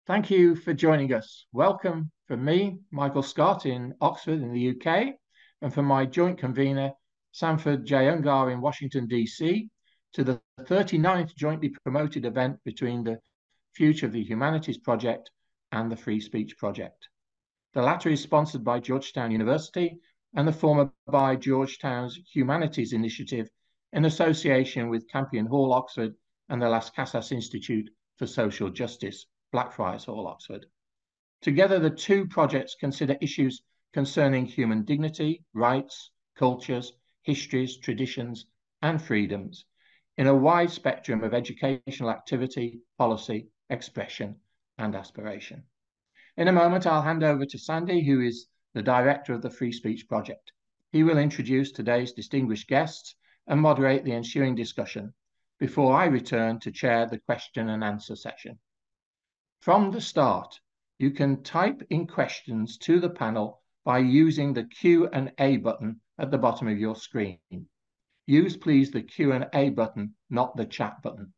Thank you for joining us. Welcome from me, Michael Scott in Oxford in the UK, and from my joint convener, Sanford J. Ungar in Washington, DC, to the 39th jointly promoted event between the Future of the Humanities Project and the Free Speech Project. The latter is sponsored by Georgetown University and the former by Georgetown's Humanities Initiative in association with Campion Hall, Oxford, and the Las Casas Institute for Social Justice, Blackfriars Hall, Oxford. Together, the two projects consider issues concerning human dignity, rights, cultures, histories, traditions, and freedoms in a wide spectrum of educational activity, policy, expression, and aspiration. In a moment, I'll hand over to Sandy, who is the director of the Free Speech Project. He will introduce today's distinguished guests and moderate the ensuing discussion before I return to chair the question and answer session. From the start, you can type in questions to the panel by using the Q&A button at the bottom of your screen. Use, please, the Q&A button, not the chat button.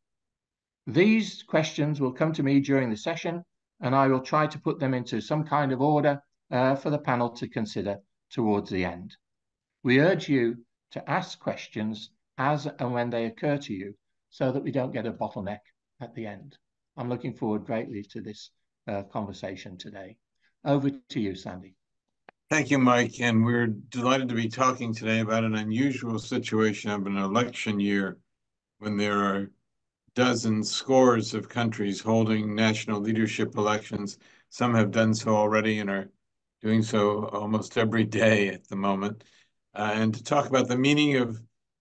These questions will come to me during the session, and I will try to put them into some kind of order for the panel to consider towards the end. We urge you to ask questions as and when they occur to you so that we don't get a bottleneck at the end. I'm looking forward greatly to this conversation today. Over to you, Sandy. Thank you, Mike. And we're delighted to be talking today about an unusual situation of an election year when there are dozens, scores of countries holding national leadership elections. Some have done so already and are doing so almost every day at the moment. And to talk about the meaning of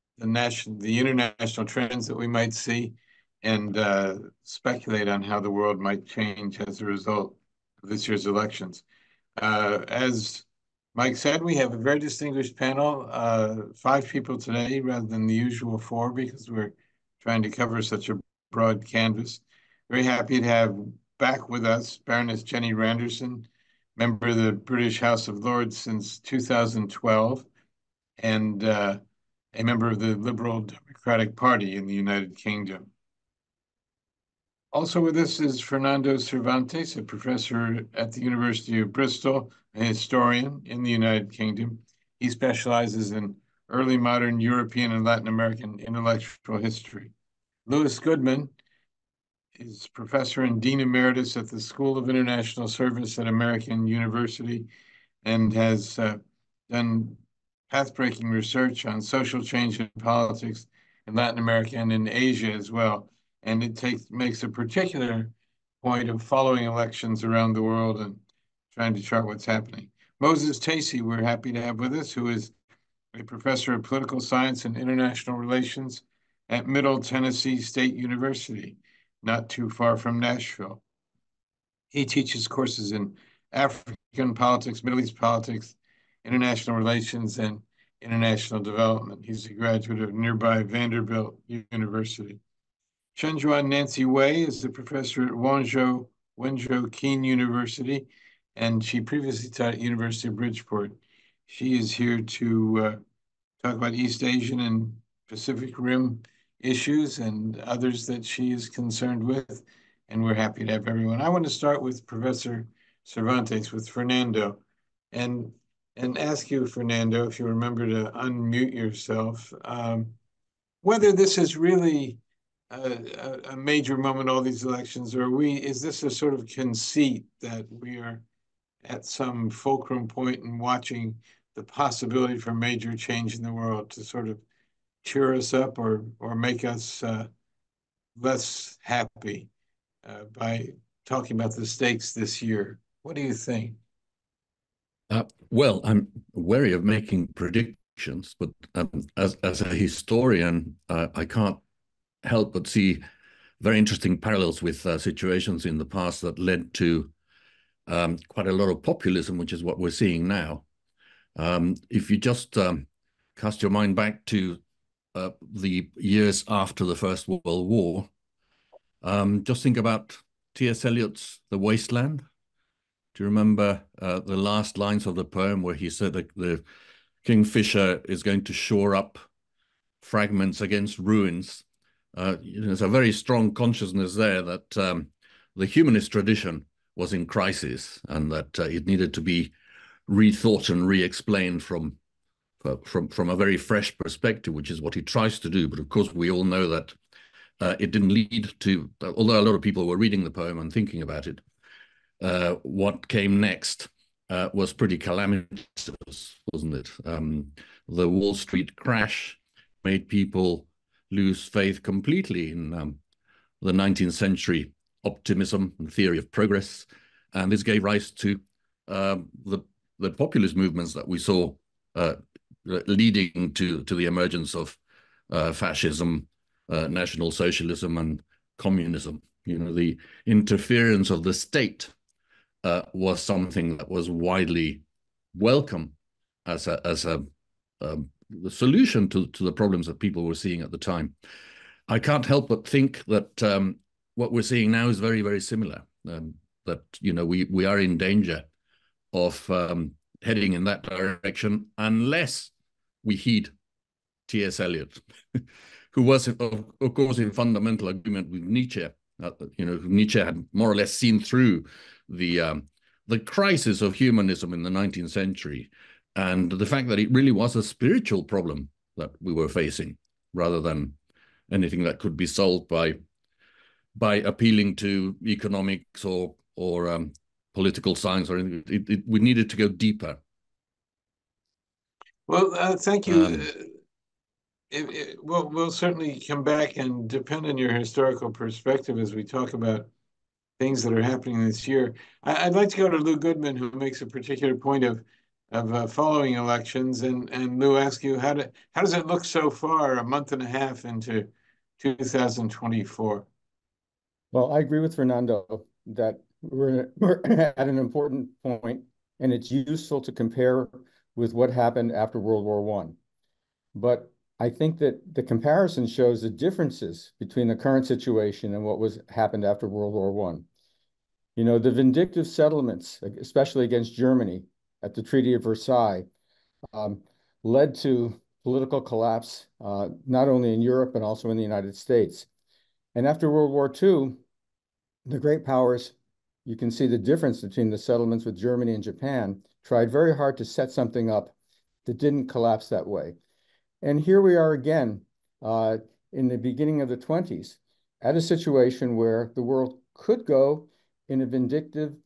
the international trends that we might see and speculate on how the world might change as a result of this year's elections. As Mike said, we have a very distinguished panel, 5 people today rather than the usual 4 because we're trying to cover such a broad canvas. Very happy to have back with us Baroness Jenny Randerson, member of the British House of Lords since 2012, and a member of the Liberal Democratic Party in the United Kingdom. Also with us is Fernando Cervantes, a professor at the University of Bristol, a historian in the United Kingdom. He specializes in early modern European and Latin American intellectual history. Louis Goodman is professor and dean emeritus at the School of International Service at American University and has done path-breaking research on social change and politics in Latin America and in Asia as well. And it makes a particular point of following elections around the world and trying to chart what's happening. Moses Tacey, we're happy to have with us, who is a professor of political science and international relations at Middle Tennessee State University, not too far from Nashville. He teaches courses in African politics, Middle East politics, international relations, and international development. He's a graduate of nearby Vanderbilt University. Shenzhuan Nancy Wei is a professor at Wenzhou Kean University, and she previously taught at University of Bridgeport. She is here to talk about East Asian and Pacific Rim issues and others that she is concerned with, and we're happy to have everyone. I want to start with Professor Cervantes, with Fernando, and ask you, Fernando, if you remember to unmute yourself, whether this is really a major moment, all these elections, or is this a sort of conceit that we are at some fulcrum point in watching the possibility for major change in the world to sort of cheer us up or make us less happy by talking about the stakes this year? What do you think? Well, I'm wary of making predictions, but as a historian, I can't help but see very interesting parallels with situations in the past that led to quite a lot of populism, which is what we're seeing now. If you just cast your mind back to the years after the First World War, just think about T.S. Eliot's The Wasteland. Do you remember the last lines of the poem where he said that the kingfisher is going to shore up fragments against ruins? There's a very strong consciousness there that the humanist tradition was in crisis, and that it needed to be rethought and re-explained from a very fresh perspective, which is what he tries to do. But of course, we all know that it didn't lead to, although a lot of people were reading the poem and thinking about it, what came next was pretty calamitous, wasn't it? The Wall Street crash made people lose faith completely in the 19th century optimism and theory of progress. And this gave rise to the populist movements that we saw leading to the emergence of fascism, National Socialism, and communism. You know, the interference of the state was something that was widely welcome as a solution to the problems that people were seeing at the time. I can't help but think that what we're seeing now is very, very similar. That, you know, we are in danger of heading in that direction unless we heed T.S. Eliot, who was, of course, in fundamental agreement with Nietzsche. You know, Nietzsche had more or less seen through the crisis of humanism in the 19th century, and the fact that it really was a spiritual problem that we were facing, rather than anything that could be solved by appealing to economics or political science, or anything. We needed to go deeper. Well, thank you. We'll certainly come back and depend on your historical perspective as we talk about things that are happening this year. I'd like to go to Lou Goodman, who makes a particular point of following elections, and Lou, ask you, how does it look so far, a month and a half into 2024? Well, I agree with Fernando that we're at an important point, and it's useful to compare with what happened after World War I. But I think that the comparison shows the differences between the current situation and what happened after World War I. You know, the vindictive settlements, especially against Germany at the Treaty of Versailles, led to political collapse, not only in Europe, but also in the United States. And after World War II, the great powers, you can see the difference between the settlements with Germany and Japan, tried very hard to set something up that didn't collapse that way. And here we are again in the beginning of the 20s at a situation where the world could go in a vindictive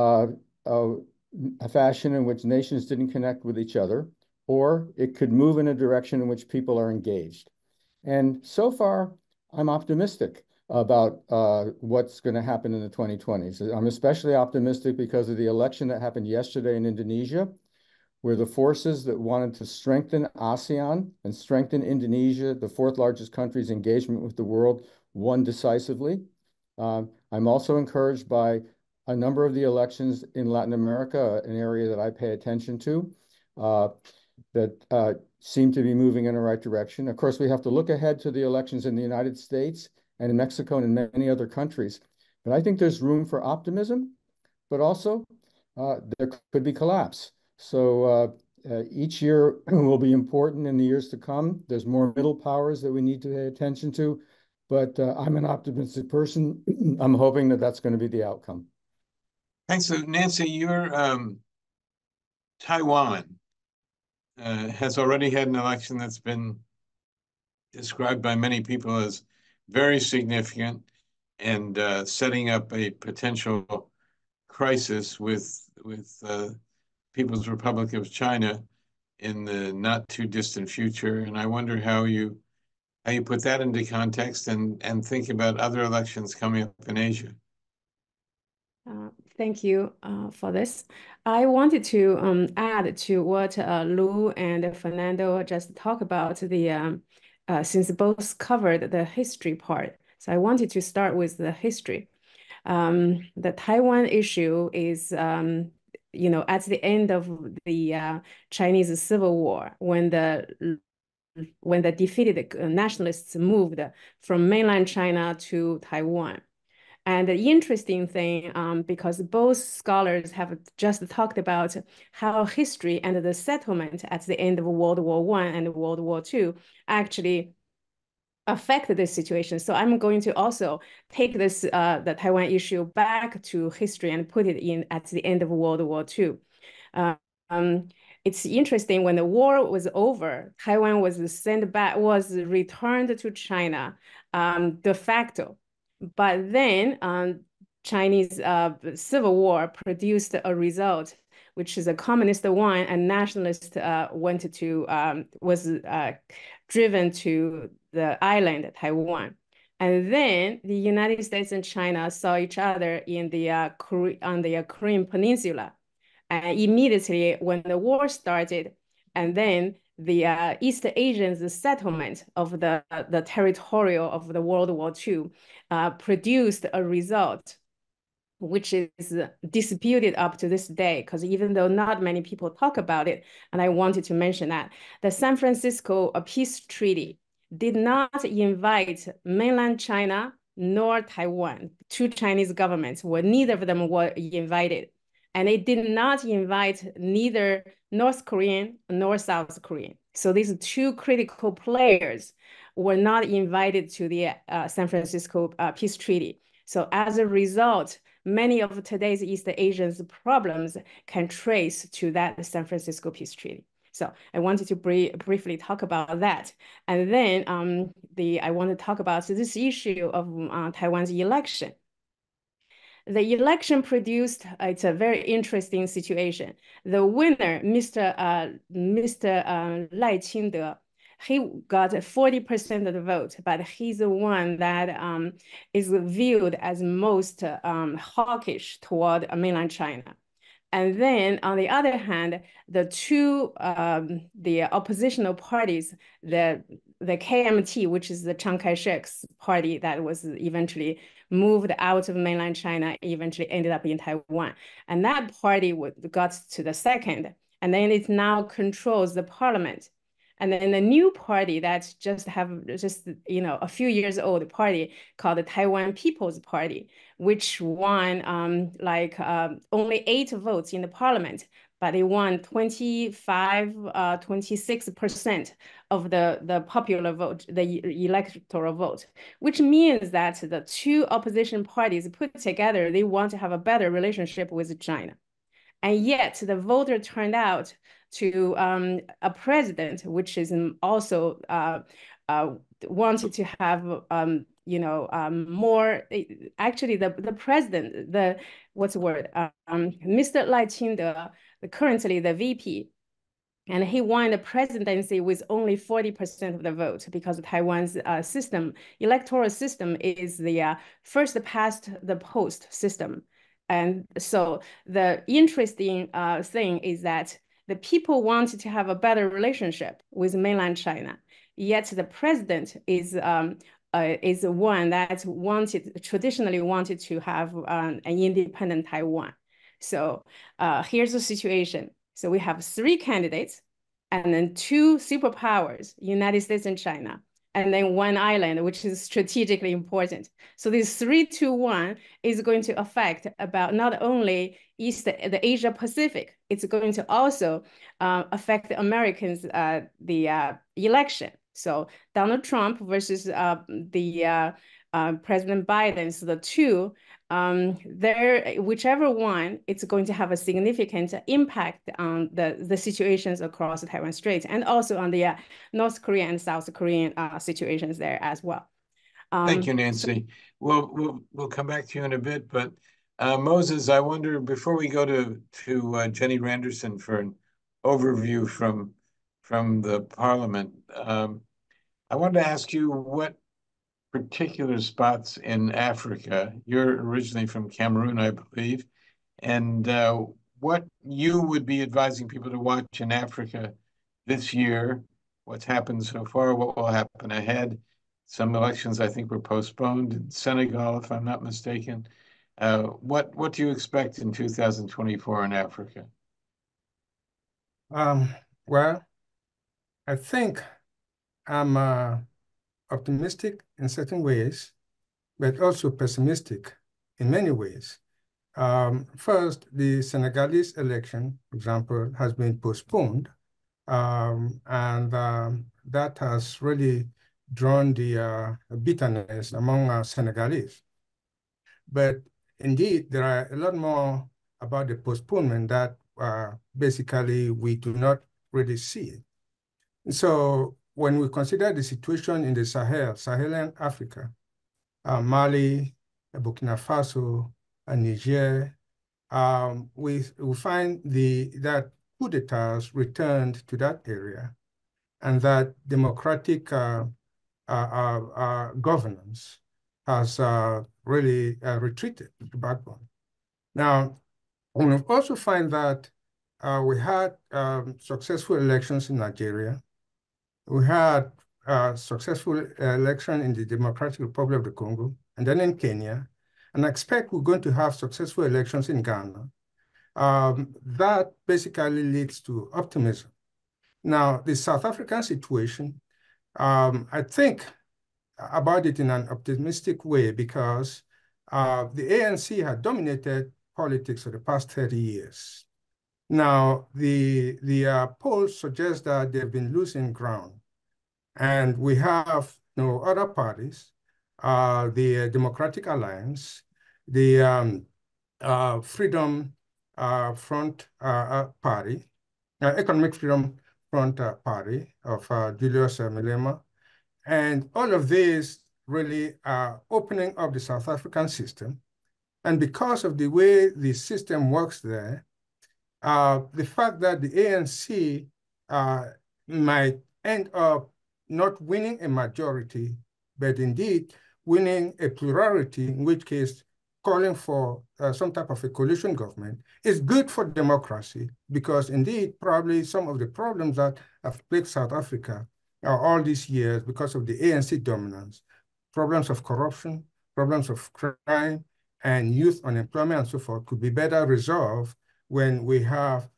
a fashion in which nations didn't connect with each other, or it could move in a direction in which people are engaged. And so far, I'm optimistic about what's going to happen in the 2020s. I'm especially optimistic because of the election that happened yesterday in Indonesia, where the forces that wanted to strengthen ASEAN and strengthen Indonesia, the fourth largest country's engagement with the world, won decisively. I'm also encouraged by a number of the elections in Latin America, an area that I pay attention to, that seem to be moving in the right direction. Of course, we have to look ahead to the elections in the United States and in Mexico and in many other countries. But I think there's room for optimism, but also there could be collapse. So each year will be important in the years to come. There's more middle powers that we need to pay attention to, but I'm an optimistic person. I'm hoping that that's going to be the outcome. Thanks. So Nancy, your Taiwan has already had an election that's been described by many people as very significant and setting up a potential crisis with People's Republic of China in the not too distant future. And I wonder how you put that into context and think about other elections coming up in Asia. Thank you for this. I wanted to add to what Lou and Fernando just talked about, the since both covered the history part. So I wanted to start with the history. The Taiwan issue is, you know, at the end of the Chinese Civil War, when the defeated nationalists moved from mainland China to Taiwan. And the interesting thing, because both scholars have just talked about how history and the settlement at the end of World War I and World War II actually affect this situation. So I'm going to also take this the Taiwan issue back to history and put it in at the end of World War II. It's interesting, when the war was over, Taiwan was returned to China de facto. But then Chinese civil war produced a result, which is a communist one, and nationalist was driven to the island Taiwan. And then the United States and China saw each other in the on the Korean Peninsula. And immediately when the war started, and then the East Asians settlement of the territorial of the World War II produced a result which is disputed up to this day, because even though not many people talk about it, and I wanted to mention that, the San Francisco Peace Treaty did not invite mainland China nor Taiwan. Two Chinese governments, neither of them were invited. And it did not invite neither North Korean nor South Korean. So these two critical players were not invited to the San Francisco Peace Treaty. So as a result, many of today's East Asians' problems can trace to that San Francisco Peace Treaty. So I wanted to briefly talk about that. And then I want to talk about this issue of Taiwan's election. The election produced, it's a very interesting situation. The winner, Mr. Lai Qingde, he got 40% of the vote, but he's the one that is viewed as most hawkish toward mainland China. And then on the other hand, the two the oppositional parties, the KMT, which is the Chiang Kai-shek's party that was eventually moved out of mainland China, eventually ended up in Taiwan. And that party got to the second, and then it now controls the parliament. And then the new party that just a few years old party called the Taiwan People's Party, which won only 8 votes in the parliament, but they won 26% of the popular vote, the electoral vote, which means that the two opposition parties put together, they want to have a better relationship with China. And yet the voter turned out to a president, which is also wanted to have more. Actually, the president, Mr. Lai Qingde, currently the VP, and he won the presidency with only 40% of the vote, because Taiwan's electoral system is the first past the post system. And so the interesting thing is that the people wanted to have a better relationship with mainland China, yet the president is one that traditionally wanted to have an independent Taiwan. So here's the situation. So we have 3 candidates, and then 2 superpowers, United States and China, and then 1 island, which is strategically important. So this 3-2-1 is going to affect about not only the Asia Pacific, it's going to also affect the Americans, the election. So Donald Trump versus President Biden, so the two, whichever one, it's going to have a significant impact on the situations across the Taiwan Strait, and also on the North Korean and South Korean situations there as well. Thank you, Nancy. We'll come back to you in a bit, but Moses, I wonder, before we go to Jenny Randerson for an overview from the Parliament, I wanted to ask you what particular spots in Africa, you're originally from Cameroon, I believe, and what you would be advising people to watch in Africa this year, what's happened so far, what will happen ahead. Some elections, I think, were postponed in Senegal, if I'm not mistaken. What do you expect in 2024 in Africa? Well, I think I'm optimistic in certain ways, but also pessimistic in many ways. First, the Senegalese election, for example, has been postponed, and that has really drawn the bitterness among Senegalese. But indeed, there are a lot more about the postponement that basically we do not really see. So when we consider the situation in the Sahelian Africa, Mali, Burkina Faso, and Niger, we find that coup d'etats returned to that area, and that democratic governance has really retreated to the backbone. Now, we also find that we had successful elections in Nigeria. We had a successful election in the Democratic Republic of the Congo, and then in Kenya. And I expect we're going to have successful elections in Ghana. That basically leads to optimism. Now, the South African situation, I think about it in an optimistic way because the ANC had dominated politics for the past 30 years. Now, the polls suggest that they've been losing ground. And we have other parties, the Democratic Alliance, the Freedom Front Party, Economic Freedom Front Party of Julius Malema. And all of these really are opening up the South African system. And because of the way the system works there, the fact that the ANC might end up not winning a majority, but indeed winning a plurality, in which case calling for some type of a coalition government, is good for democracy because indeed probably some of the problems that have plagued South Africa all these years because of the ANC dominance, problems of corruption, problems of crime, and youth unemployment and so forth could be better resolved when we have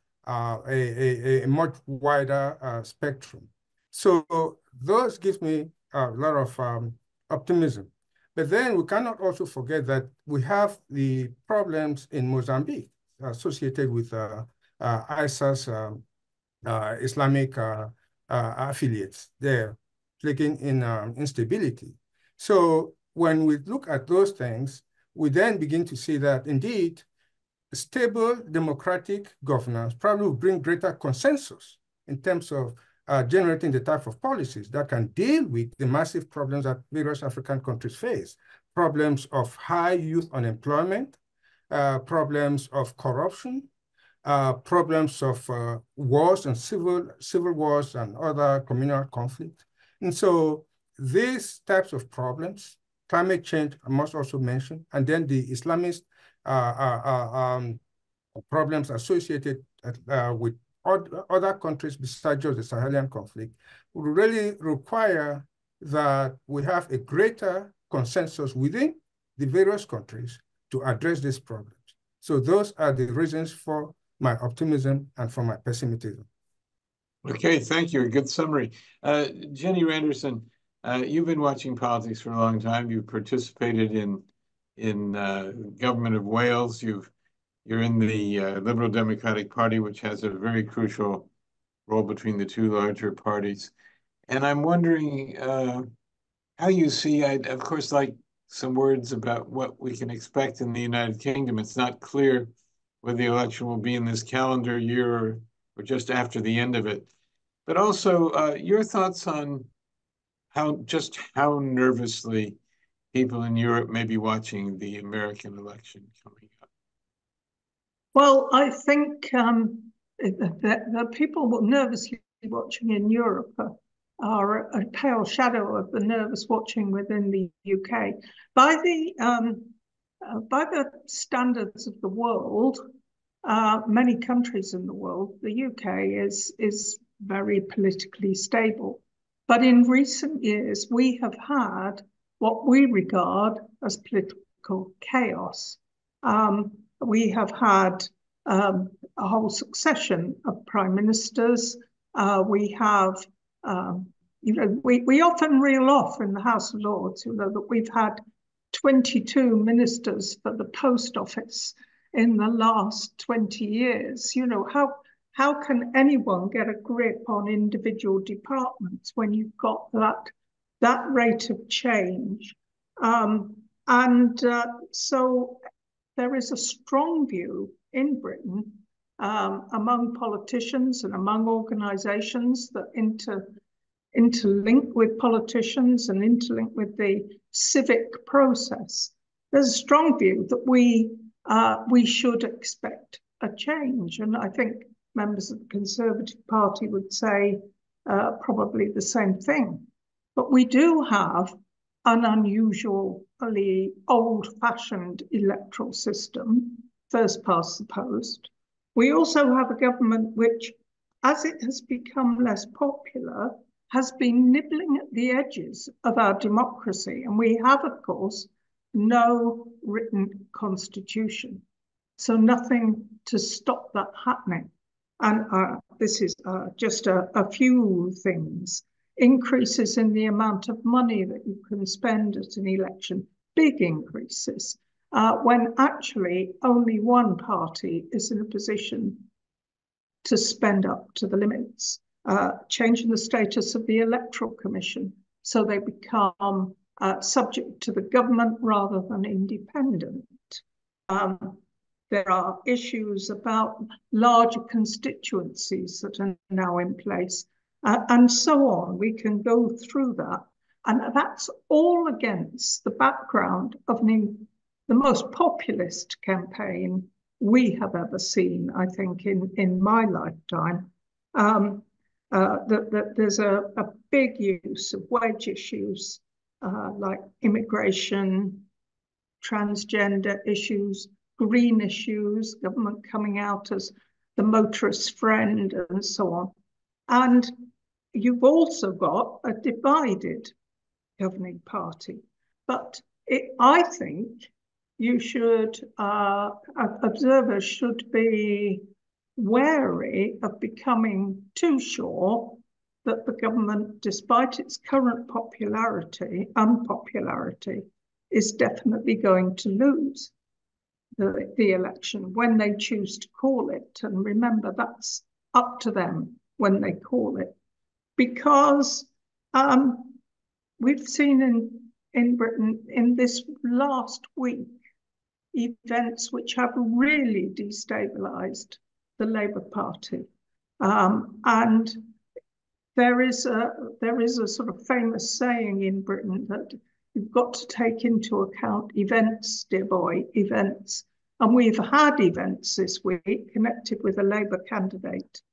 a much wider spectrum. So those give me a lot of optimism. But then we cannot also forget that we have the problems in Mozambique associated with ISA's Islamic affiliates there, plaguing in instability. So when we look at those things, we then begin to see that indeed, stable democratic governance probably will bring greater consensus in terms of generating the type of policies that can deal with the massive problems that various African countries face. Problems of high youth unemployment, problems of corruption, problems of wars and civil wars and other communal conflict. And so these types of problems, climate change, I must also mention, and then the Islamist problems associated with other countries besides just the Sahelian conflict, will really require that we have a greater consensus within the various countries to address these problems. So those are the reasons for my optimism and for my pessimism. Okay, thank you. A good summary. Jenny Randerson, you've been watching politics for a long time. You've participated in government of Wales. You're in the Liberal Democratic Party, which has a very crucial role between the two larger parties. And I'm wondering how you see, I'd of course like some words about what we can expect in the United Kingdom. It's not clear whether the election will be in this calendar year or just after the end of it. But also your thoughts on how nervously people in Europe may be watching the American election coming up. Well, I think the people nervously watching in Europe are a pale shadow of the nervous watching within the UK. By the standards of the world, many countries in the world, the UK is very politically stable. But in recent years, we have had what we regard as political chaos. We have had a whole succession of prime ministers. We have, we often reel off in the House of Lords, that we've had 22 ministers for the post office in the last 20 years. How can anyone get a grip on individual departments when you've got that that rate of change. So there is a strong view in Britain among politicians and among organizations that interlink with politicians and interlink with the civic process. There's a strong view that we should expect a change. And I think members of the Conservative Party would say probably the same thing. But we do have an unusually old-fashioned electoral system, first past the post. We also have a government which, as it has become less popular, has been nibbling at the edges of our democracy. And we have, of course, no written constitution. So nothing to stop that happening. And this is just a few things. Increases in the amount of money that you can spend at an election, big increases, when actually only one party is in a position to spend up to the limits. Changing the status of the Electoral Commission so they become subject to the government rather than independent. There are issues about larger constituencies that are now in place, and so on. We can go through that. And that's all against the background of the most populist campaign we have ever seen, I think, in my lifetime. There's a big use of wage issues like immigration, transgender issues, green issues, government coming out as the motorist friend, and so on. And you've also got a divided governing party. But I think you should, observers should be wary of becoming too sure that the government, despite its current unpopularity, is definitely going to lose the election when they choose to call it. And remember, that's up to them when they call it. Because we've seen in Britain in this last week events which have really destabilized the Labour Party. And there is a sort of famous saying in Britain that you've got to take into account events, dear boy, events. And we've had events this week connected with a Labour candidate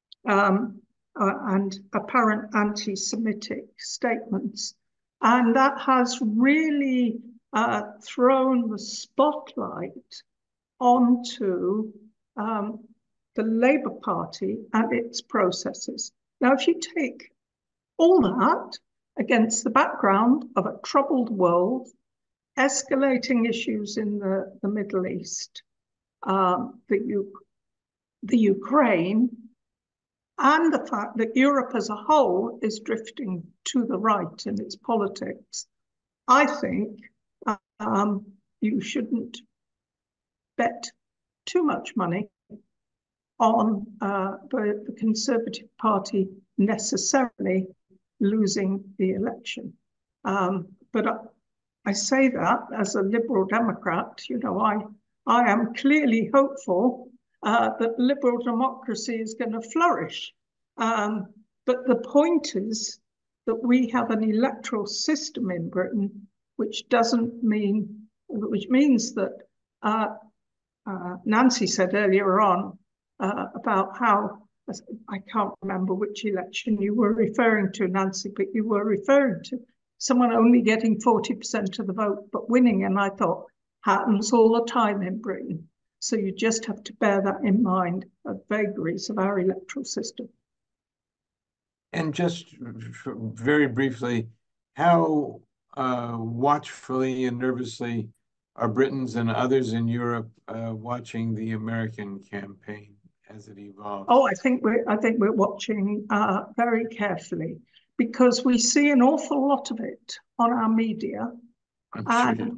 and apparent anti-Semitic statements. And that has really thrown the spotlight onto the Labour Party and its processes. Now, if you take all that against the background of a troubled world, escalating issues in the Middle East, the Ukraine, and the fact that Europe as a whole is drifting to the right in its politics, I think you shouldn't bet too much money on the Conservative Party necessarily losing the election. But I say that as a Liberal Democrat. You know, I am clearly hopeful that liberal democracy is going to flourish. But the point is that we have an electoral system in Britain which means that Nancy said earlier on about how, I can't remember which election you were referring to, Nancy, but you were referring to someone only getting 40% of the vote but winning. And I thought, happens all the time in Britain. So you just have to bear that in mind, the vagaries of our electoral system. And just very briefly, how watchfully and nervously are Britons and others in Europe watching the American campaign as it evolves? Oh, I think we're watching very carefully, because we see an awful lot of it on our media, and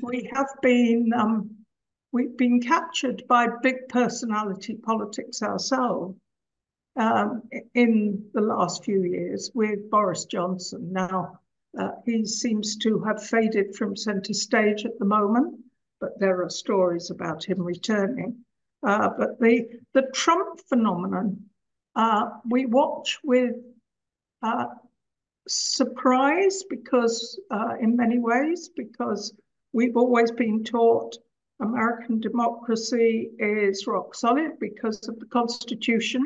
we've been captured by big personality politics ourselves in the last few years with Boris Johnson. Now, He seems to have faded from center stage at the moment, but there are stories about him returning. But the Trump phenomenon, we watch with surprise because, in many ways, because we've always been taught American democracy is rock solid because of the Constitution.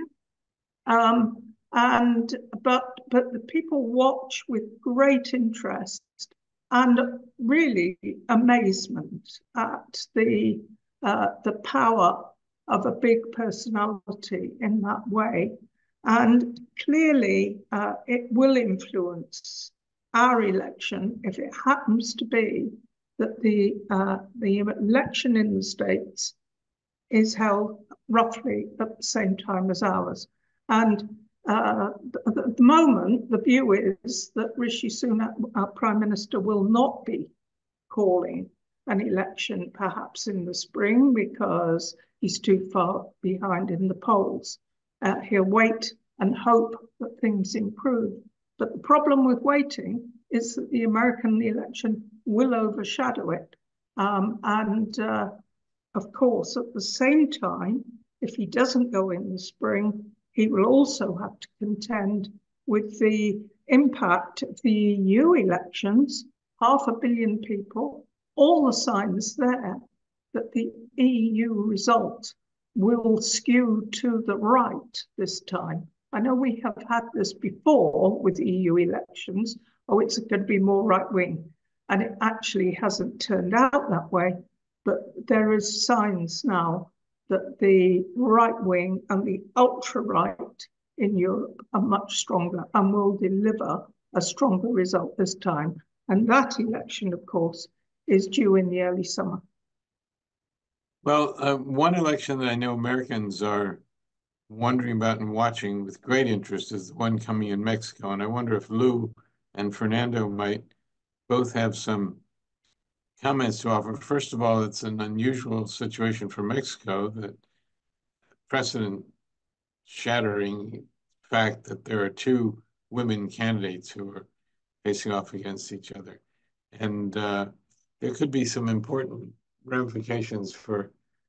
But the people watch with great interest and really amazement at the power of a big personality in that way. And clearly, it will influence our election if it happens to be that the election in the States is held roughly at the same time as ours. And at the moment, the view is that Rishi Sunak, our Prime Minister, will not be calling an election perhaps in the spring because he's too far behind in the polls. He'll wait and hope that things improve. But the problem with waiting is that the American election will overshadow it. Of course, at the same time, if he doesn't go in the spring, he will also have to contend with the impact of the EU elections, 500 million people, all the signs there that the EU result will skew to the right this time. I know we have had this before with EU elections. Oh, it's going to be more right-wing. And it actually hasn't turned out that way. But there is signs now that the right-wing and the ultra-right in Europe are much stronger and will deliver a stronger result this time. And that election, of course, is due in the early summer. Well, one election that I know Americans are wondering about and watching with great interest is the one coming in Mexico. And I wonder if Lou and Fernando might both have some comments to offer. First of all, it's an unusual situation for Mexico, that precedent-shattering fact that there are two women candidates who are facing off against each other. And there could be some important ramifications for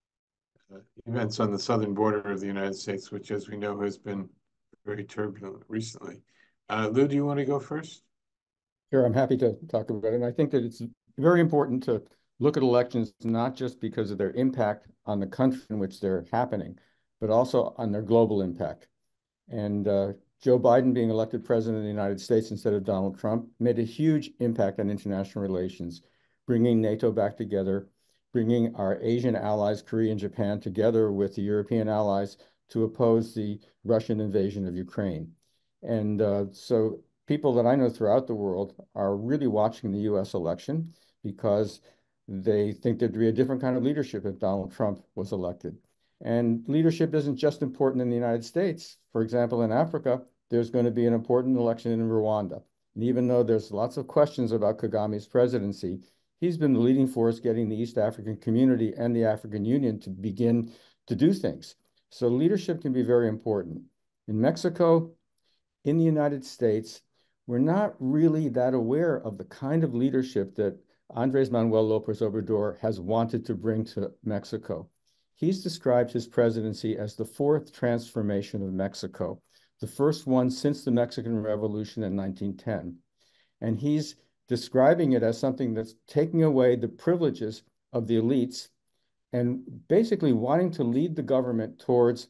events on the southern border of the United States, which, as we know, has been very turbulent recently. Lou, do you want to go first? Sure, I'm happy to talk about it. And I think that it's very important to look at elections not just because of their impact on the country in which they're happening, but also on their global impact. And Joe Biden being elected president of the United States instead of Donald Trump made a huge impact on international relations, bringing NATO back together, bringing our Asian allies, Korea and Japan, together with the European allies to oppose the Russian invasion of Ukraine. And so people that I know throughout the world are really watching the US election because they think there'd be a different kind of leadership if Donald Trump was elected. And leadership isn't just important in the United States. For example, in Africa, there's going to be an important election in Rwanda. And even though there's lots of questions about Kagame's presidency, he's been the leading force getting the East African community and the African Union to begin to do things. So leadership can be very important. In Mexico, in the United States, we're not really that aware of the kind of leadership that Andrés Manuel López Obrador has wanted to bring to Mexico. He's described his presidency as the fourth transformation of Mexico, the first one since the Mexican Revolution in 1910. And he's describing it as something that's taking away the privileges of the elites and basically wanting to lead the government towards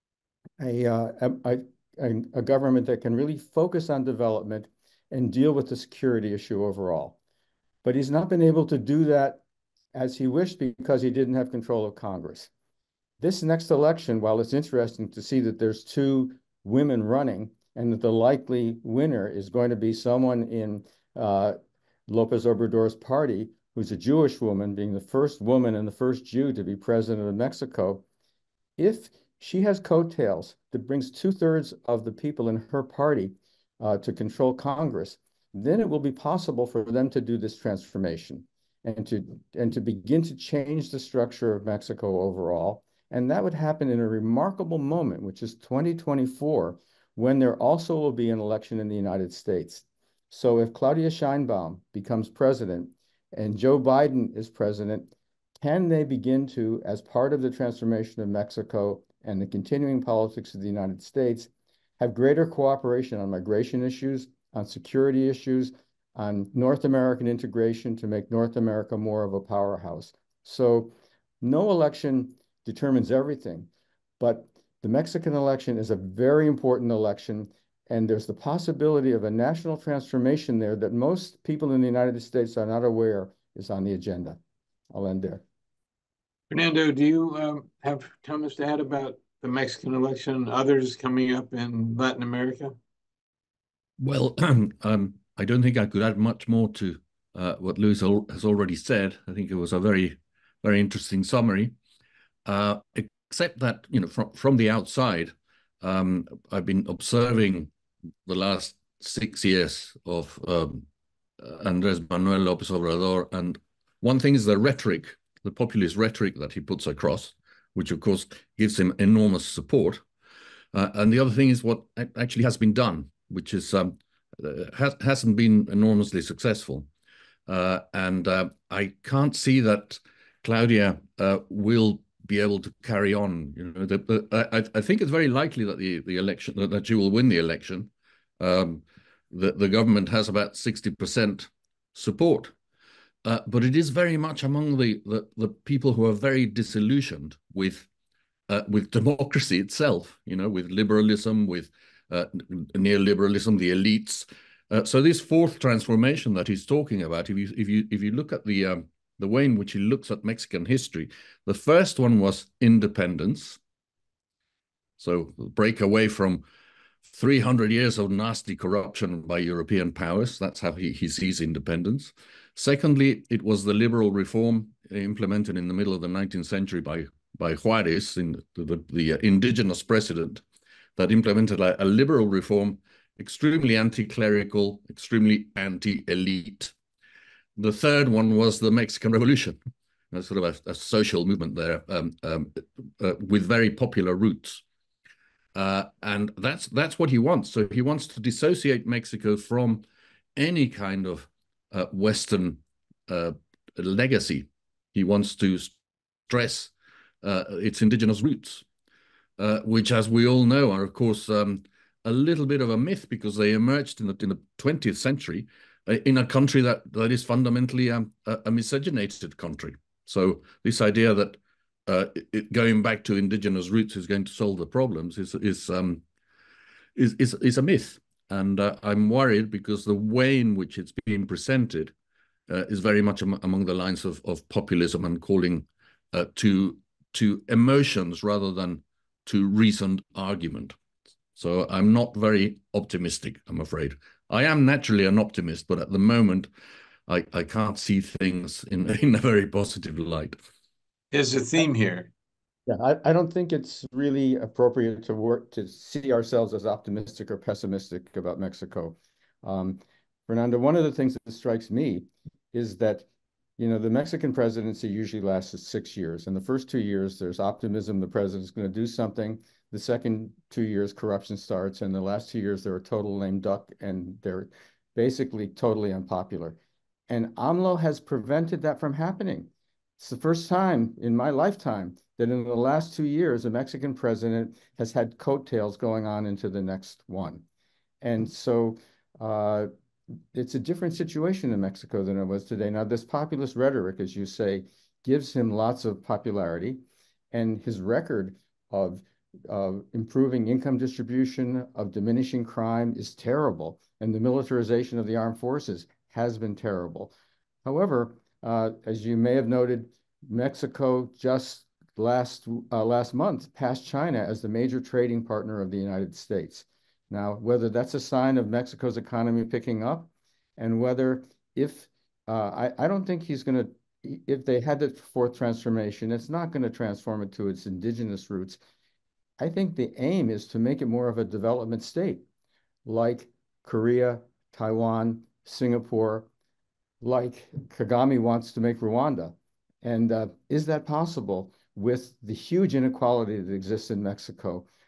a government that can really focus on development and deal with the security issue overall. But he's not been able to do that as he wished because he didn't have control of Congress. This next election, while it's interesting to see that there's two women running and that the likely winner is going to be someone in López Obrador's party, who's a Jewish woman, being the first woman and the first Jew to be president of Mexico, if she has coattails that brings 2/3 of the people in her party to control Congress, then it will be possible for them to do this transformation and to begin to change the structure of Mexico overall. And that would happen in a remarkable moment, which is 2024, when there also will be an election in the United States. So if Claudia Sheinbaum becomes president and Joe Biden is president, can they begin to, as part of the transformation of Mexico and the continuing politics of the United States, have greater cooperation on migration issues, on security issues, on North American integration to make North America more of a powerhouse? So no election determines everything, but the Mexican election is a very important election, and there's the possibility of a national transformation there that most people in the United States are not aware is on the agenda. I'll end there. Fernando, do you have comments to add about the Mexican election, others coming up in Latin America? Well, I don't think I could add much more to what Luis has already said. I think it was a very, very interesting summary. Except that, you know, from the outside, I've been observing the last 6 years of Andrés Manuel López Obrador, and one thing is the rhetoric, the populist rhetoric that he puts across, which of course gives him enormous support. And the other thing is what actually has been done, which is hasn't been enormously successful. And I can't see that Claudia will be able to carry on. You know, I think it's very likely that the election that she will win the election. The government has about 60% support, but it is very much among the people who are very disillusioned with democracy itself. You know, with liberalism, with neoliberalism, the elites. So this fourth transformation that he's talking about, if you look at the way in which he looks at Mexican history, the first one was independence. So break away from 300 years of nasty corruption by European powers. That's how he sees independence. Secondly, it was the liberal reform implemented in the middle of the 19th century by Juárez, the indigenous president, that implemented a liberal reform, extremely anti-clerical, extremely anti-elite. The third one was the Mexican Revolution, sort of a social movement there with very popular roots. And that's what he wants. So he wants to dissociate Mexico from any kind of Western legacy. He wants to stress its indigenous roots, which, as we all know, are, of course, a little bit of a myth because they emerged in the 20th century in a country that is fundamentally a miscegenated country. So this idea that going back to indigenous roots is going to solve the problems is a myth. And I'm worried because the way in which it's being presented is very much among the lines of populism and calling to emotions rather than to reasoned argument. So I'm not very optimistic, I'm afraid. I am naturally an optimist, but at the moment, I can't see things in a very positive light. There's a theme here. Yeah, I don't think it's really appropriate to see ourselves as optimistic or pessimistic about Mexico. Fernando, one of the things that strikes me is that, you know, the Mexican presidency usually lasts 6 years. In the first 2 years, there's optimism, the president's going to do something. The second 2 years, corruption starts. And the last 2 years, they're a total lame duck, and they're basically totally unpopular. And AMLO has prevented that from happening. It's the first time in my lifetime that in the last 2 years, a Mexican president has had coattails going on into the next one. And so it's a different situation in Mexico than it was today. Now, this populist rhetoric, as you say, gives him lots of popularity, and his record of improving income distribution, of diminishing crime is terrible, and the militarization of the armed forces has been terrible. However, as you may have noted, Mexico just last month passed China as the major trading partner of the United States. Now, whether that's a sign of Mexico's economy picking up, and whether I don't think he's going to, if they had the fourth transformation, it's not going to transform it to its indigenous roots. I think the aim is to make it more of a development state, like Korea, Taiwan, Singapore, like Kagame wants to make Rwanda. And is that possible with the huge inequality that exists in Mexico?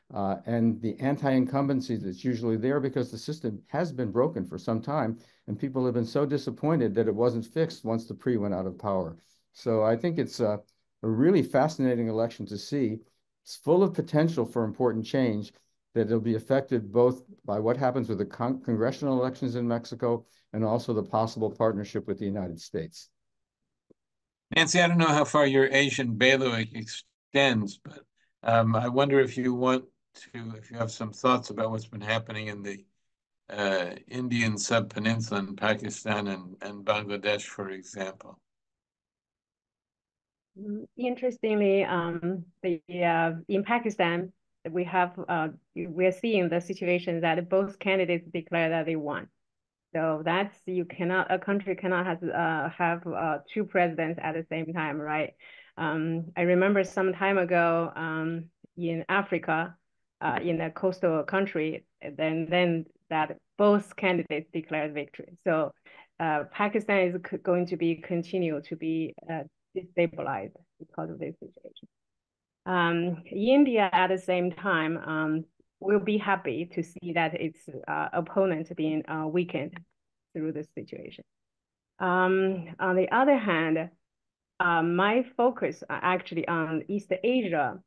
and the anti-incumbency that's usually there because the system has been broken for some time, and people have been so disappointed that it wasn't fixed once the PRI went out of power. So I think it's a really fascinating election to see. It's full of potential for important change that it'll be affected both by what happens with the congressional elections in Mexico and also the possible partnership with the United States. Nancy, I don't know how far your Asian bailiwick extends, but I wonder if you have some thoughts about what's been happening in the Indian subpeninsula in Pakistan and Bangladesh, for example. Interestingly, in Pakistan, we're seeing the situation that both candidates declare that they won. So that's a country cannot have two presidents at the same time, right? I remember some time ago in Africa, in a coastal country, then that both candidates declared victory. So Pakistan is going to continue to be destabilized because of this situation. India at the same time will be happy to see that its opponent being weakened through this situation. On the other hand, my focus actually on East Asia,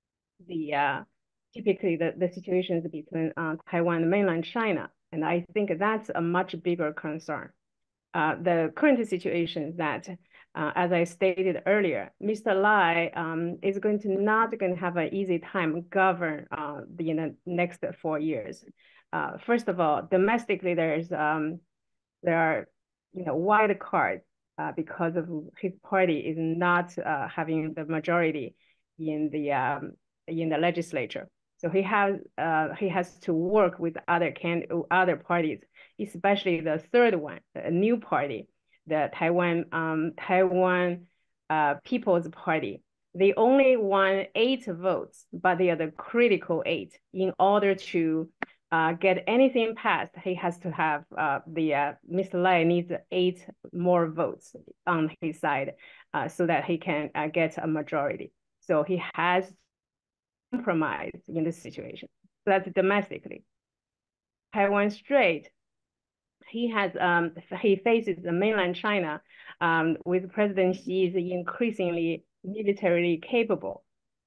typically the situations between Taiwan and mainland China, and I think that's a much bigger concern. The current situation is that, as I stated earlier, Mr. Lai is not going to have an easy time govern the next 4 years. First of all, domestically, there are wild cards because of his party is not having the majority in the legislature. So he has to work with other parties, especially the third one, a new party, the Taiwan People's Party. They only won 8 votes, but they are the critical 8. In order to get anything passed, he has to have Mr. Lai needs 8 more votes on his side so that he can get a majority. So he has compromise in this situation. So that's domestically. Taiwan Strait, he faces the mainland China with President Xi is increasingly militarily capable.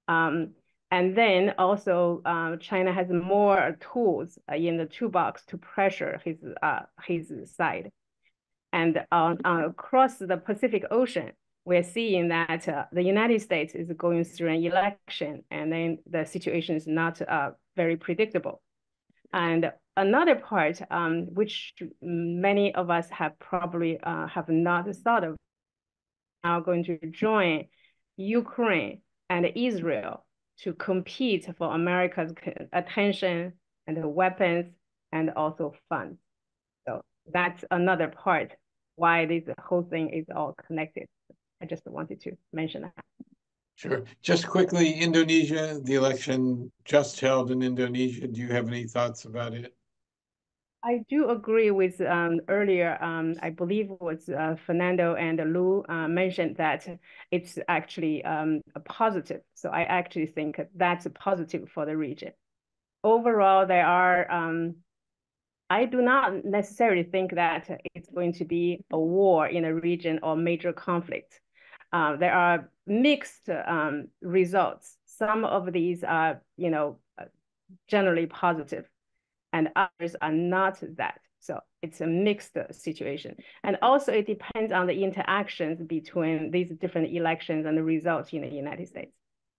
And then also China has more tools in the toolbox to pressure his side. And across the Pacific Ocean, we're seeing that the United States is going through an election, and then the situation is not very predictable. And another part, which many of us have probably have not thought of, now going to join Ukraine and Israel to compete for America's attention and weapons and also funds. So that's another part why this whole thing is all connected. I just wanted to mention that. Sure. Just quickly, Indonesia, the election just held in Indonesia. Do you have any thoughts about it? I do agree with earlier, I believe it was Fernando and Lou mentioned that it's actually a positive. So I actually think that's a positive for the region. Overall, there are, I do not necessarily think that it's going to be a war in a region or major conflict. There are mixed results. Some of these are, generally positive, and others are not that. So it's a mixed situation. And also it depends on the interactions between these different elections and the results in the United States.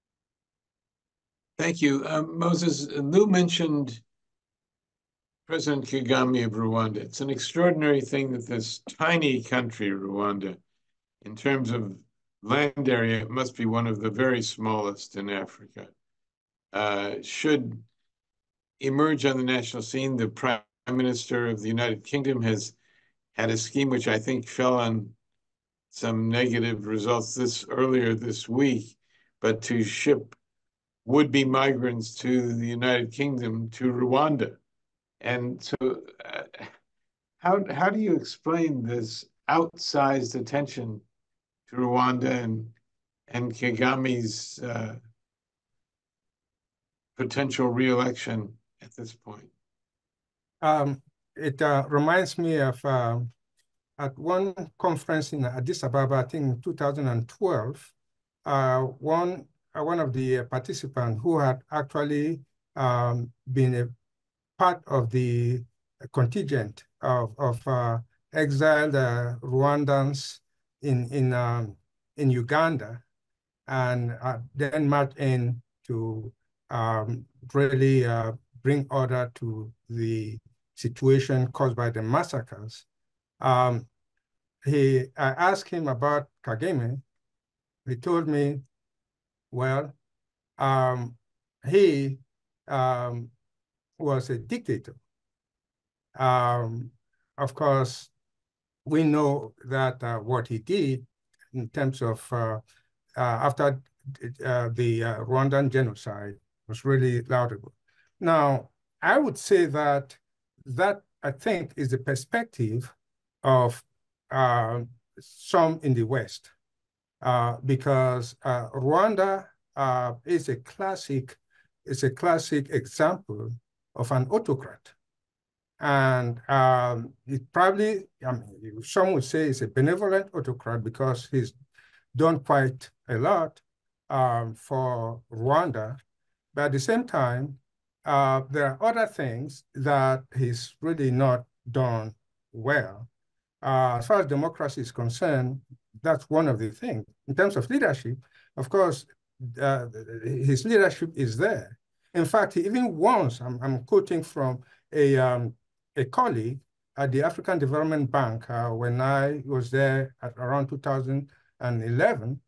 Thank you. Moses, Lou mentioned President Kagame of Rwanda. It's an extraordinary thing that this tiny country, Rwanda, in terms of land area, it must be one of the very smallest in Africa, should emerge on the national scene. The Prime Minister of the United Kingdom has had a scheme which I think fell on some negative results earlier this week, but to ship would-be migrants to the United Kingdom to Rwanda. And so how do you explain this outsized attention to Rwanda and Kagame's potential re-election at this point? It reminds me of at one conference in Addis Ababa, I think in 2012, one of the participants who had actually been a part of the contingent of exiled Rwandans in Uganda, and then marched in to really bring order to the situation caused by the massacres. I asked him about Kagame. He told me, well, he was a dictator. Of course, we know that what he did in terms of after the Rwandan genocide was really laudable. Now, I would say that I think is the perspective of some in the West, because Rwanda is a classic example of an autocrat. And it probably, I mean, some would say it's a benevolent autocrat because he's done quite a lot for Rwanda. But at the same time, there are other things that he's really not done well. As far as democracy is concerned, that's one of the things. In terms of leadership, of course, his leadership is there. In fact, he even once, I'm quoting from a colleague at the African Development Bank when I was there at around 2011,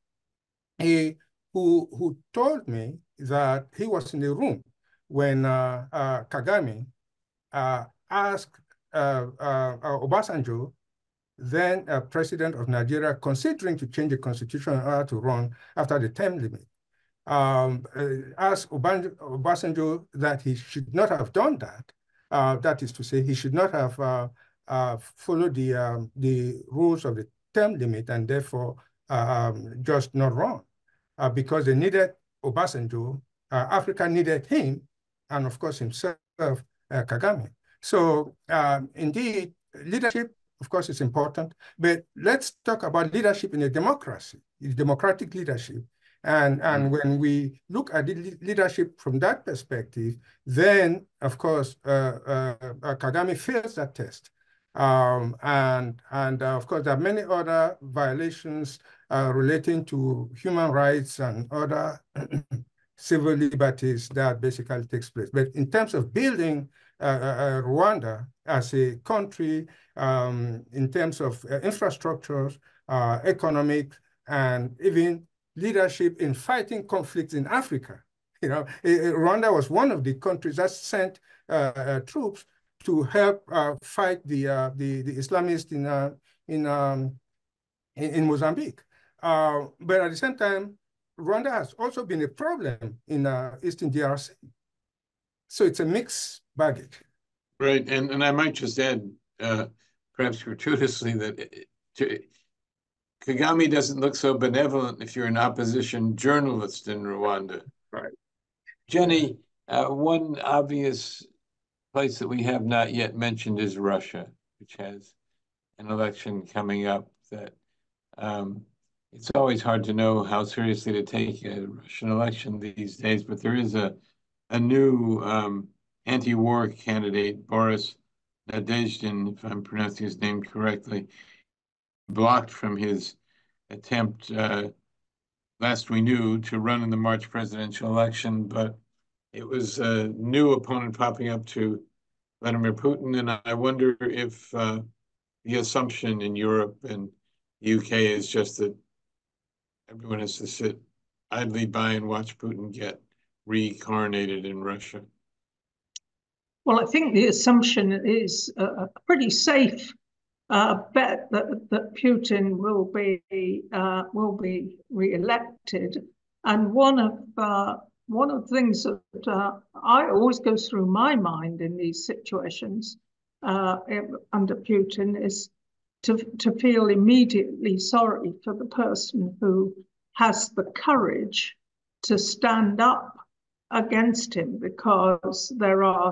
who told me that he was in the room when Kagame asked Obasanjo, then president of Nigeria, considering to change the constitution in order to run after the term limit, asked Obasanjo that he should not have done that. That is to say, he should not have followed the rules of the term limit and therefore just not run, because they needed Obasanjo, Africa needed him, and of course himself, Kagame. So indeed, leadership, of course, is important, but let's talk about leadership in a democracy, democratic leadership. And when we look at the leadership from that perspective, then, of course, Kagame fails that test. Of course, there are many other violations relating to human rights and other civil liberties that basically takes place. But in terms of building Rwanda as a country, in terms of infrastructures, economic, and even leadership in fighting conflicts in Africa. You know, Rwanda was one of the countries that sent troops to help fight the Islamists in Mozambique. But at the same time, Rwanda has also been a problem in Eastern DRC. So it's a mixed baggage. Right, and I might just add, perhaps gratuitously, that Kagame doesn't look so benevolent if you're an opposition journalist in Rwanda. Right. Jenny, one obvious place that we have not yet mentioned is Russia, which has an election coming up that it's always hard to know how seriously to take a Russian election these days, but there is a new anti-war candidate, Boris Nadezhdin, if I'm pronouncing his name correctly, blocked from his attempt, last we knew, to run in the March presidential election, but it was a new opponent popping up to Vladimir Putin, and I wonder if the assumption in Europe and the UK is just that everyone has to sit idly by and watch Putin get reincarnated in Russia. Well, I think the assumption is a pretty safe bet that Putin will be re-elected. And one of the things that I always goes through my mind in these situations under Putin is to feel immediately sorry for the person who has the courage to stand up against him because there are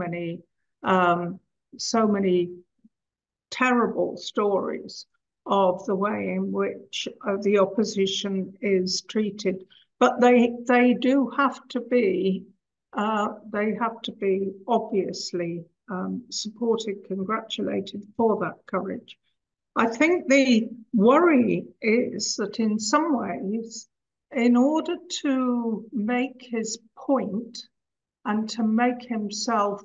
so many terrible stories of the way in which the opposition is treated. But they do have to be obviously supported, congratulated for that courage. I think the worry is that in some ways, in order to make his point and to make himself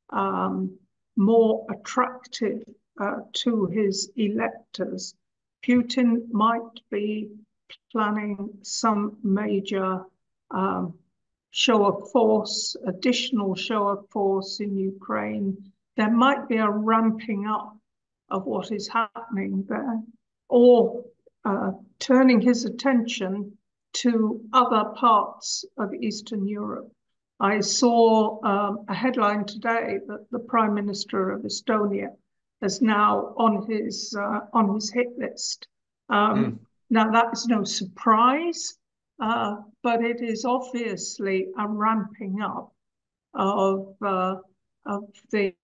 more attractive to his electors, Putin might be planning some major show of force, additional show of force in Ukraine. There might be a ramping up of what is happening there, or turning his attention to other parts of Eastern Europe. I saw a headline today that the Prime Minister of Estonia is now on his hit list. Now that is no surprise, but it is obviously a ramping up of the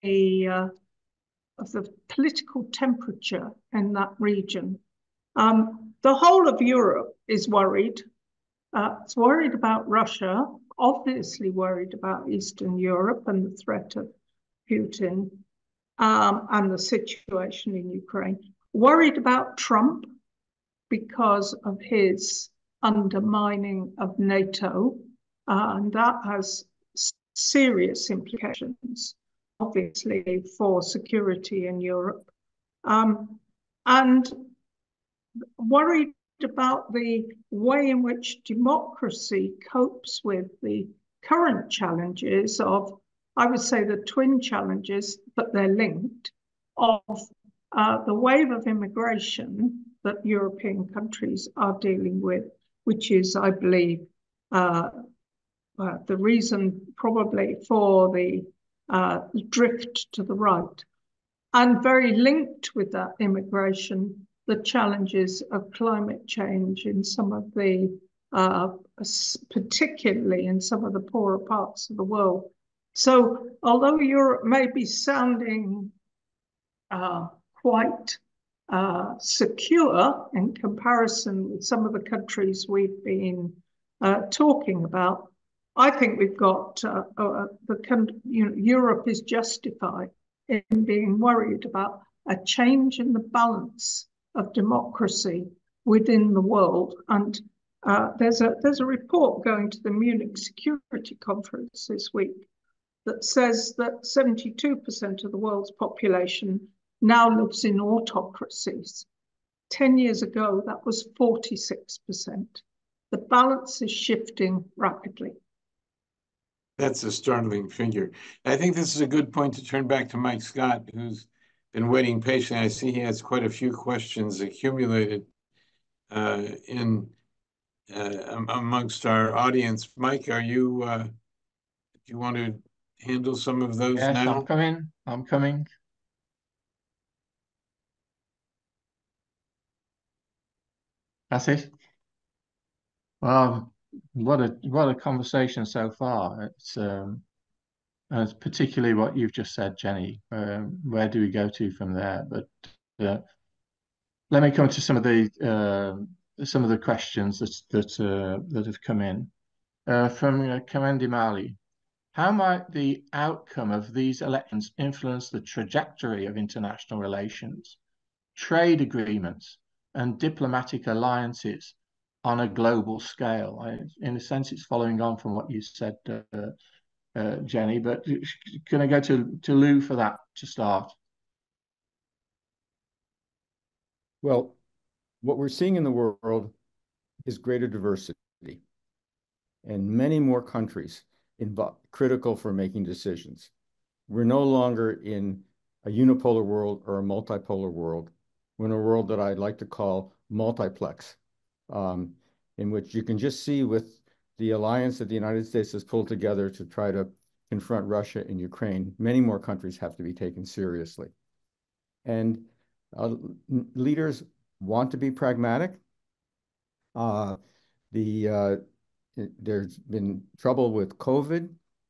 political temperature in that region. The whole of Europe is worried. It's worried about Russia, obviously worried about Eastern Europe and the threat of Putin and the situation in Ukraine. Worried about Trump because of his undermining of NATO, and that has serious implications, obviously, for security in Europe, and worried about the way in which democracy copes with the current challenges of, I would say, the twin challenges, but they're linked, of the wave of immigration that European countries are dealing with, which is, I believe, the reason probably for the drift to the right. And very linked with that immigration, the challenges of climate change in some of the, particularly in some of the poorer parts of the world. So although Europe may be sounding quite secure in comparison with some of the countries we've been talking about, I think we've got Europe is justified in being worried about a change in the balance of democracy within the world. And there's a report going to the Munich Security Conference this week that says that 72% of the world's population now lives in autocracies. 10 years ago, that was 46%. The balance is shifting rapidly. That's a startling figure. I think this is a good point to turn back to Mike Scott, who's been waiting patiently. I see he has quite a few questions accumulated amongst our audience. Mike, do you want to handle some of those yes, now? I'm coming. That's it. Well, what a conversation so far. It's particularly what you've just said, Jenny. Where do we go to from there? But let me come to some of the questions that have come in from Kamandi Mali. How might the outcome of these elections influence the trajectory of international relations, trade agreements, and diplomatic alliances on a global scale? In a sense, it's following on from what you said, Jenny, but can I go to Lou for that to start? Well, what we're seeing in the world is greater diversity and many more countries critical for making decisions. We're no longer in a unipolar world or a multipolar world. We're in a world that I'd like to call multiplex, in which you can just see with the alliance that the United States has pulled together to try to confront Russia and Ukraine, many more countries have to be taken seriously. And leaders want to be pragmatic. The there's been trouble with COVID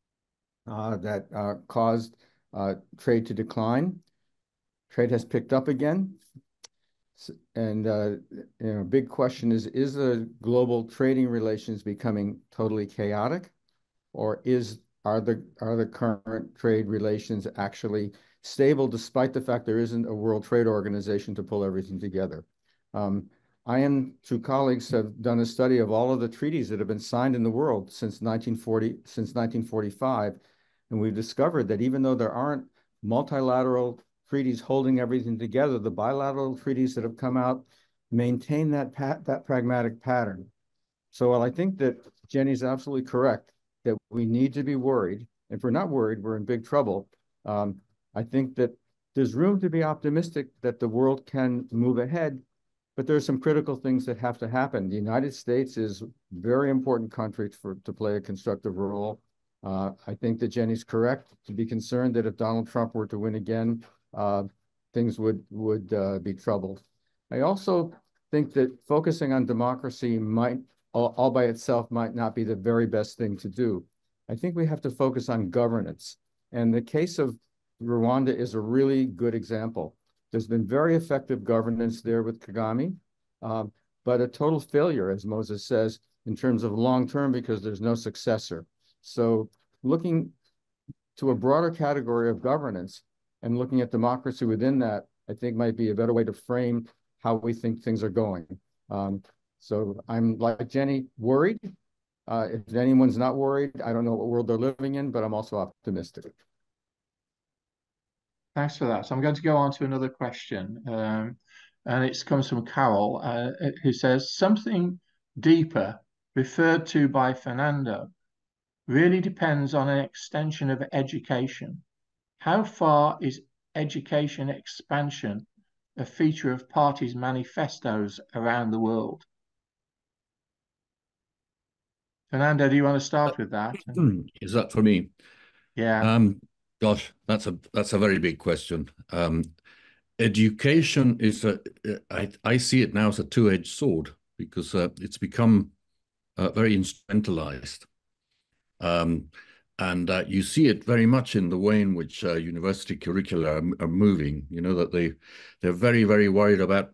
that caused trade to decline. Trade has picked up again. And big question is the global trading relations becoming totally chaotic, or are the current trade relations actually stable despite the fact there isn't a World Trade Organization to pull everything together? I and two colleagues have done a study of all of the treaties that have been signed in the world since 1945, and we've discovered that even though there aren't multilateral treaties holding everything together, the bilateral treaties that have come out maintain that pragmatic pattern. So while I think that Jenny's absolutely correct that we need to be worried, and if we're not worried, we're in big trouble. I think that there's room to be optimistic that the world can move ahead, but there's some critical things that have to happen. The United States is a very important country to play a constructive role. I think that Jenny's correct to be concerned that if Donald Trump were to win again, things would be troubled. I also think that focusing on democracy all by itself might not be the very best thing to do. I think we have to focus on governance. And the case of Rwanda is a really good example. There's been very effective governance there with Kagame, but a total failure, as Moses says, in terms of long-term because there's no successor. So looking to a broader category of governance and looking at democracy within that, I think might be a better way to frame how we think things are going. So I'm like Jenny, worried. If anyone's not worried, I don't know what world they're living in, but I'm also optimistic. Thanks for that. So I'm going to go on to another question. And it comes from Carol, who says, something deeper referred to by Fernando really depends on an extension of education. How far is education expansion a feature of parties' manifestos around the world? Fernando, do you want to start with that? Is that for me? Yeah. Gosh, that's a very big question. Education is I see it now as a two-edged sword because it's become very instrumentalized. And you see it very much in the way in which university curricula are moving. You know that they're very, very worried about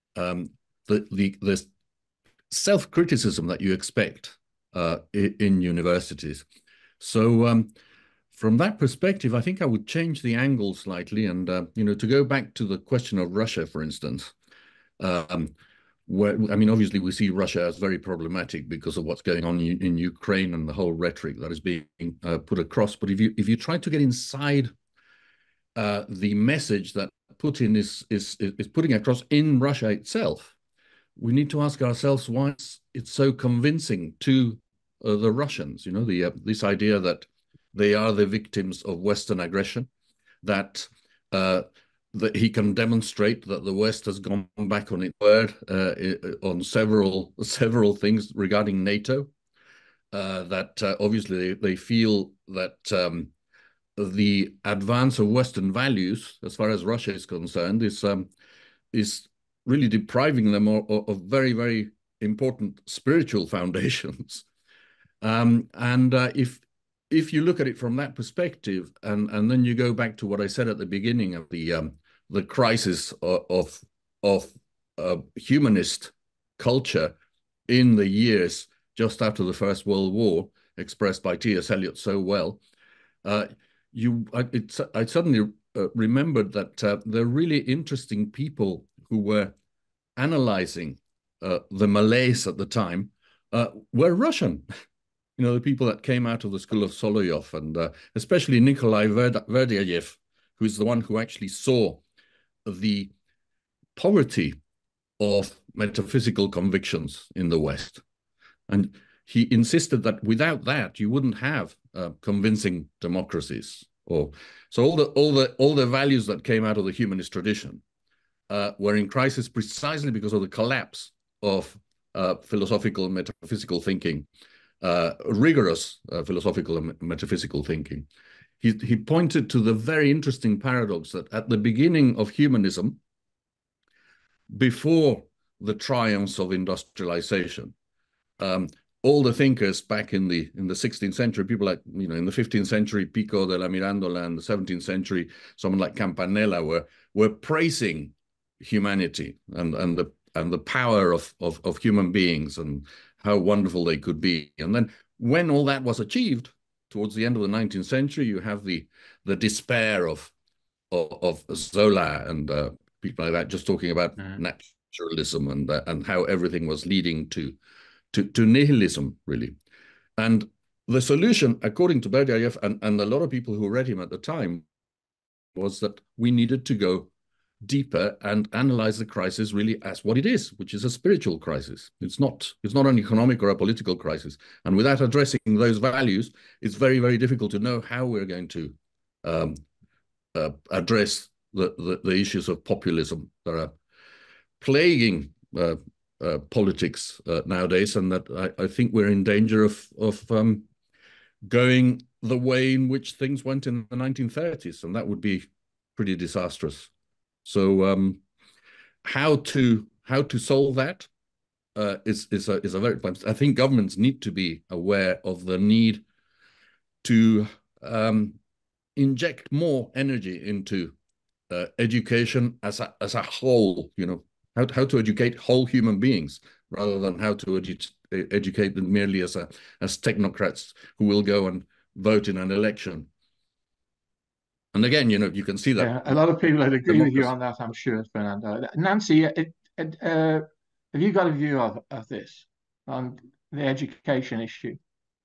the self-criticism that you expect in universities. So from that perspective, I think I would change the angle slightly, and to go back to the question of Russia, for instance. Where, I mean, obviously we see Russia as very problematic because of what's going on in Ukraine and the whole rhetoric that is being put across. But if you try to get inside the message that Putin is putting across in Russia itself, we need to ask ourselves why it's so convincing to the Russians. You know, this idea that they are the victims of Western aggression, that he can demonstrate that the West has gone back on its word on several things regarding NATO. That obviously they feel that the advance of Western values, as far as Russia is concerned, is really depriving them of very, very important spiritual foundations. If you look at it from that perspective, and then you go back to what I said at the beginning of the crisis of humanist culture in the years just after the First World War, expressed by T.S. Eliot so well, I suddenly remembered that the really interesting people who were analyzing the malaise at the time were Russian. You know, the people that came out of the school of Solovyov, and especially Nikolai Verdyaev, who's the one who actually saw the poverty of metaphysical convictions in the West. And he insisted that without that, you wouldn't have convincing democracies. So all the values that came out of the humanist tradition were in crisis precisely because of the collapse of philosophical and metaphysical thinking. Rigorous philosophical and metaphysical thinking. He pointed to the very interesting paradox that at the beginning of humanism, before the triumphs of industrialization, all the thinkers back in the 16th century, people like, in the 15th century, Pico de la Mirandola, and the 17th century, someone like Campanella were praising humanity and the power of human beings and how wonderful they could be. And then when all that was achieved, towards the end of the 19th century, you have the despair of Zola and people like that, just talking about naturalism and how everything was leading to nihilism, really. And the solution, according to Berdyaev and a lot of people who read him at the time, was that we needed to go deeper and analyze the crisis really as what it is, which is a spiritual crisis. It's not an economic or a political crisis. And without addressing those values, it's very, very difficult to know how we're going to address the issues of populism that are plaguing politics nowadays, and that I think we're in danger of going the way in which things went in the 1930s, and that would be pretty disastrous. So how to solve that is a very, I think governments need to be aware of the need to inject more energy into education as a whole, how to educate whole human beings rather than how to educate them merely as technocrats who will go and vote in an election. And again, you can see that. Yeah, a lot of people would agree with you on that, I'm sure, Fernando. Nancy, have you got a view of this, on the education issue?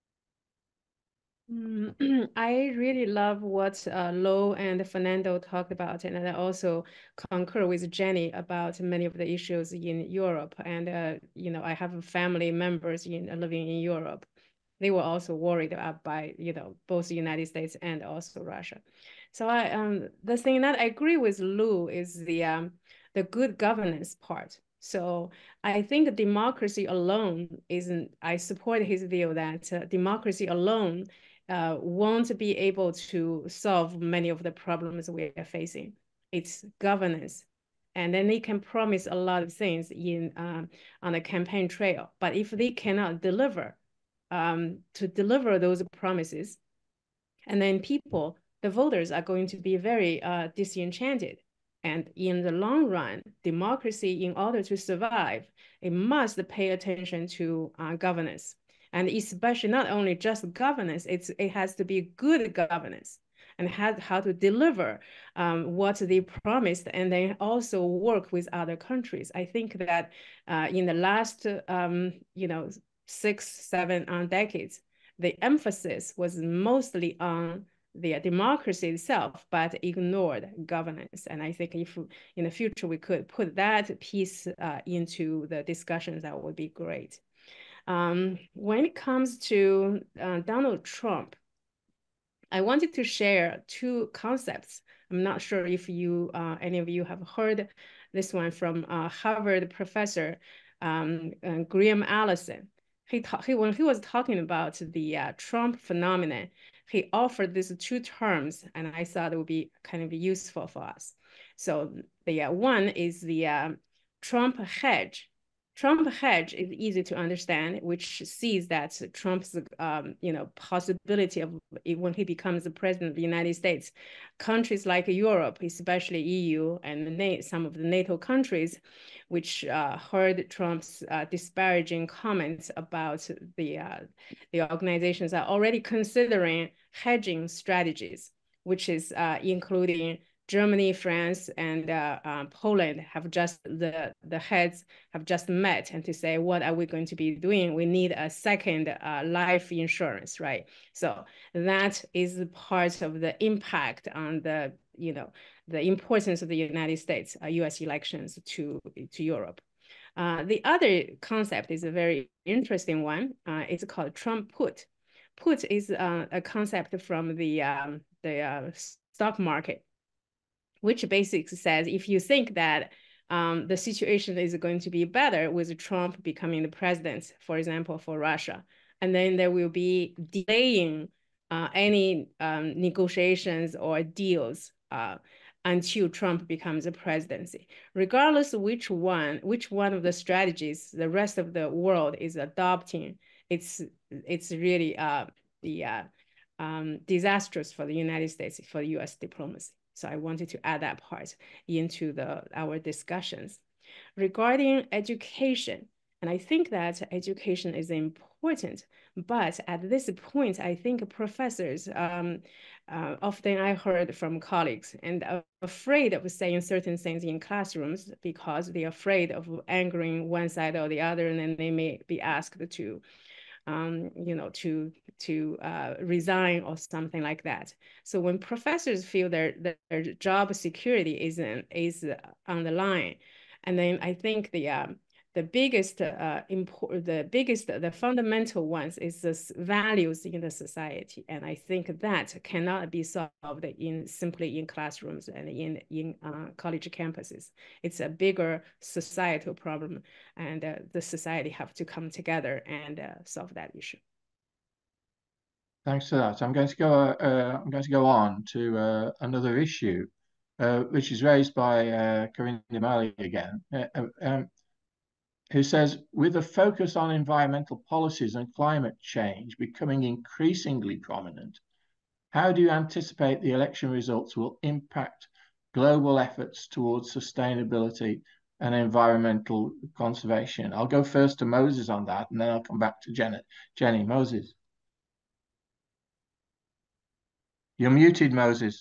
I really love what Lo and Fernando talked about, and I also concur with Jenny about many of the issues in Europe. And I have family members living in Europe. They were also worried by both the United States and also Russia. So the thing that I agree with Lou is the good governance part. So I think democracy alone isn't. I support his view that democracy alone won't be able to solve many of the problems we are facing. It's governance. And then they can promise a lot of things on the campaign trail. But if they cannot deliver, to deliver those promises, and then the voters are going to be very disenchanted. And in the long run, democracy, in order to survive, it must pay attention to governance. And especially not only just governance, it has to be good governance and how to deliver what they promised, and then also work with other countries. I think that in the last 6-7 decades, the emphasis was mostly on the democracy itself, but ignored governance. And I think if in the future we could put that piece into the discussions, that would be great. When it comes to Donald Trump, I wanted to share two concepts. I'm not sure if any of you have heard this one from Harvard professor Graham Allison. When he was talking about the Trump phenomenon, he offered these two terms, and I thought it would be kind of useful for us. So the one is the Trump hedge. Trump hedge is easy to understand, which sees that Trump's possibility of when he becomes the president of the United States, countries like Europe, especially EU and some of the NATO countries, which heard Trump's disparaging comments about the organizations, are already considering hedging strategies, which is including Germany, France, and Poland have just, the heads have just met and to say, what are we going to be doing? We need a second life insurance, right? So that is part of the impact on the importance of the United States US elections to Europe. The other concept is a very interesting one. It's called Trump put. Put is a concept from the stock market, which basically says if you think that the situation is going to be better with Trump becoming the president, for example, for Russia, and then there will be delaying any negotiations or deals until Trump becomes the presidency. Regardless of which one of the strategies the rest of the world is adopting, it's really disastrous for the United States, for U.S. diplomacy. So I wanted to add that part into our discussions. Regarding education, and I think that education is important, but at this point, I think professors, often I heard from colleagues, and are afraid of saying certain things in classrooms because they're afraid of angering one side or the other, and then they may be asked to to resign or something like that. So when professors feel their job security is on the line, and then I think the fundamental ones is the values in the society, and I think that cannot be solved simply in classrooms and in college campuses. It's a bigger societal problem, and the society have to come together and solve that issue. Thanks for that. I'm going to go on to another issue, which is raised by Corinne Malley again, who says, with a focus on environmental policies and climate change becoming increasingly prominent, how do you anticipate the election results will impact global efforts towards sustainability and environmental conservation? I'll go first to Moses on that, and then I'll come back to Jenny. Moses. You're muted, Moses.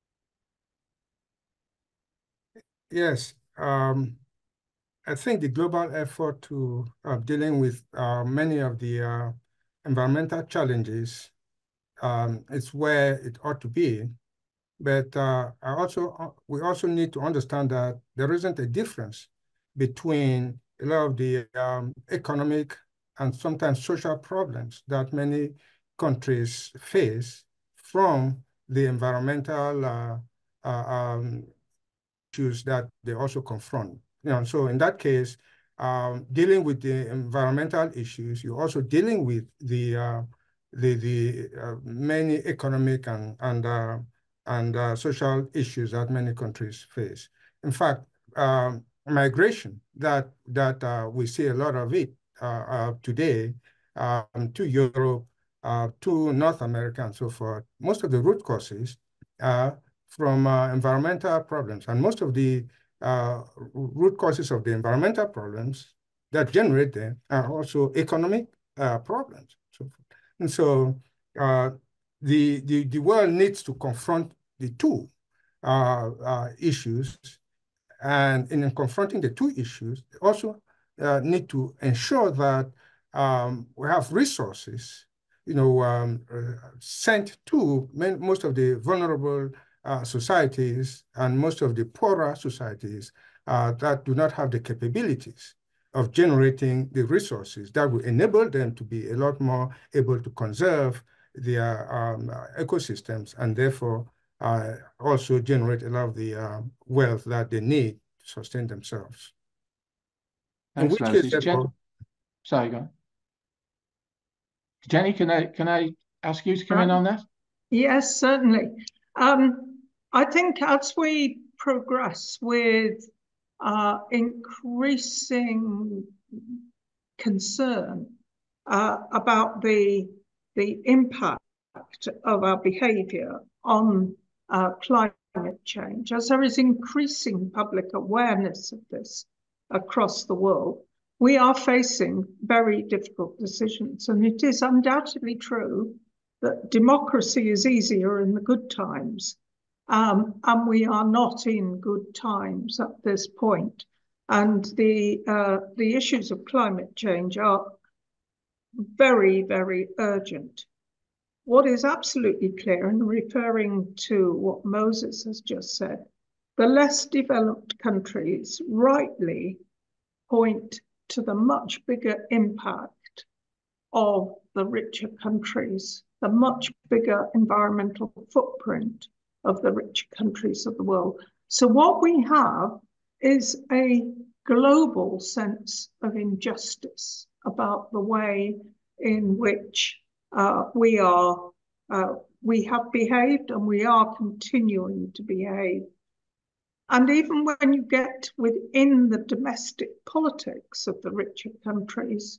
Yes. I think the global effort to dealing with many of the environmental challenges is where it ought to be. But we also need to understand that there isn't a difference between a lot of the economic and sometimes social problems that many countries face from the environmental issues that they also confront. So in that case, dealing with the environmental issues, you're also dealing with the many economic and social issues that many countries face. In fact, migration that we see a lot of it today to Europe, to North America, and so forth. Most of the root causes are from environmental problems, and most of the root causes of the environmental problems that generate them are also economic problems. And so the world needs to confront the two issues, and in confronting the two issues, also need to ensure that we have resources, sent to most of the vulnerable societies and most of the poorer societies that do not have the capabilities of generating the resources that will enable them to be a lot more able to conserve their ecosystems, and therefore also generate a lot of the wealth that they need to sustain themselves. Thanks, Moses. Sorry, go on. Jenny, can I ask you to come in on that? Yes, certainly. I think as we progress with increasing concern about the impact of our behavior on climate change, as there is increasing public awareness of this across the world, we are facing very difficult decisions. And it is undoubtedly true that democracy is easier in the good times. And we are not in good times at this point. And the issues of climate change are very, very urgent. What is absolutely clear, and referring to what Moses has just said, the less developed countries rightly point to the much bigger impact of the richer countries, the much bigger environmental footprint of the richer countries of the world. So what we have is a global sense of injustice about the way in which we have behaved, and we are continuing to behave. And even when you get within the domestic politics of the richer countries,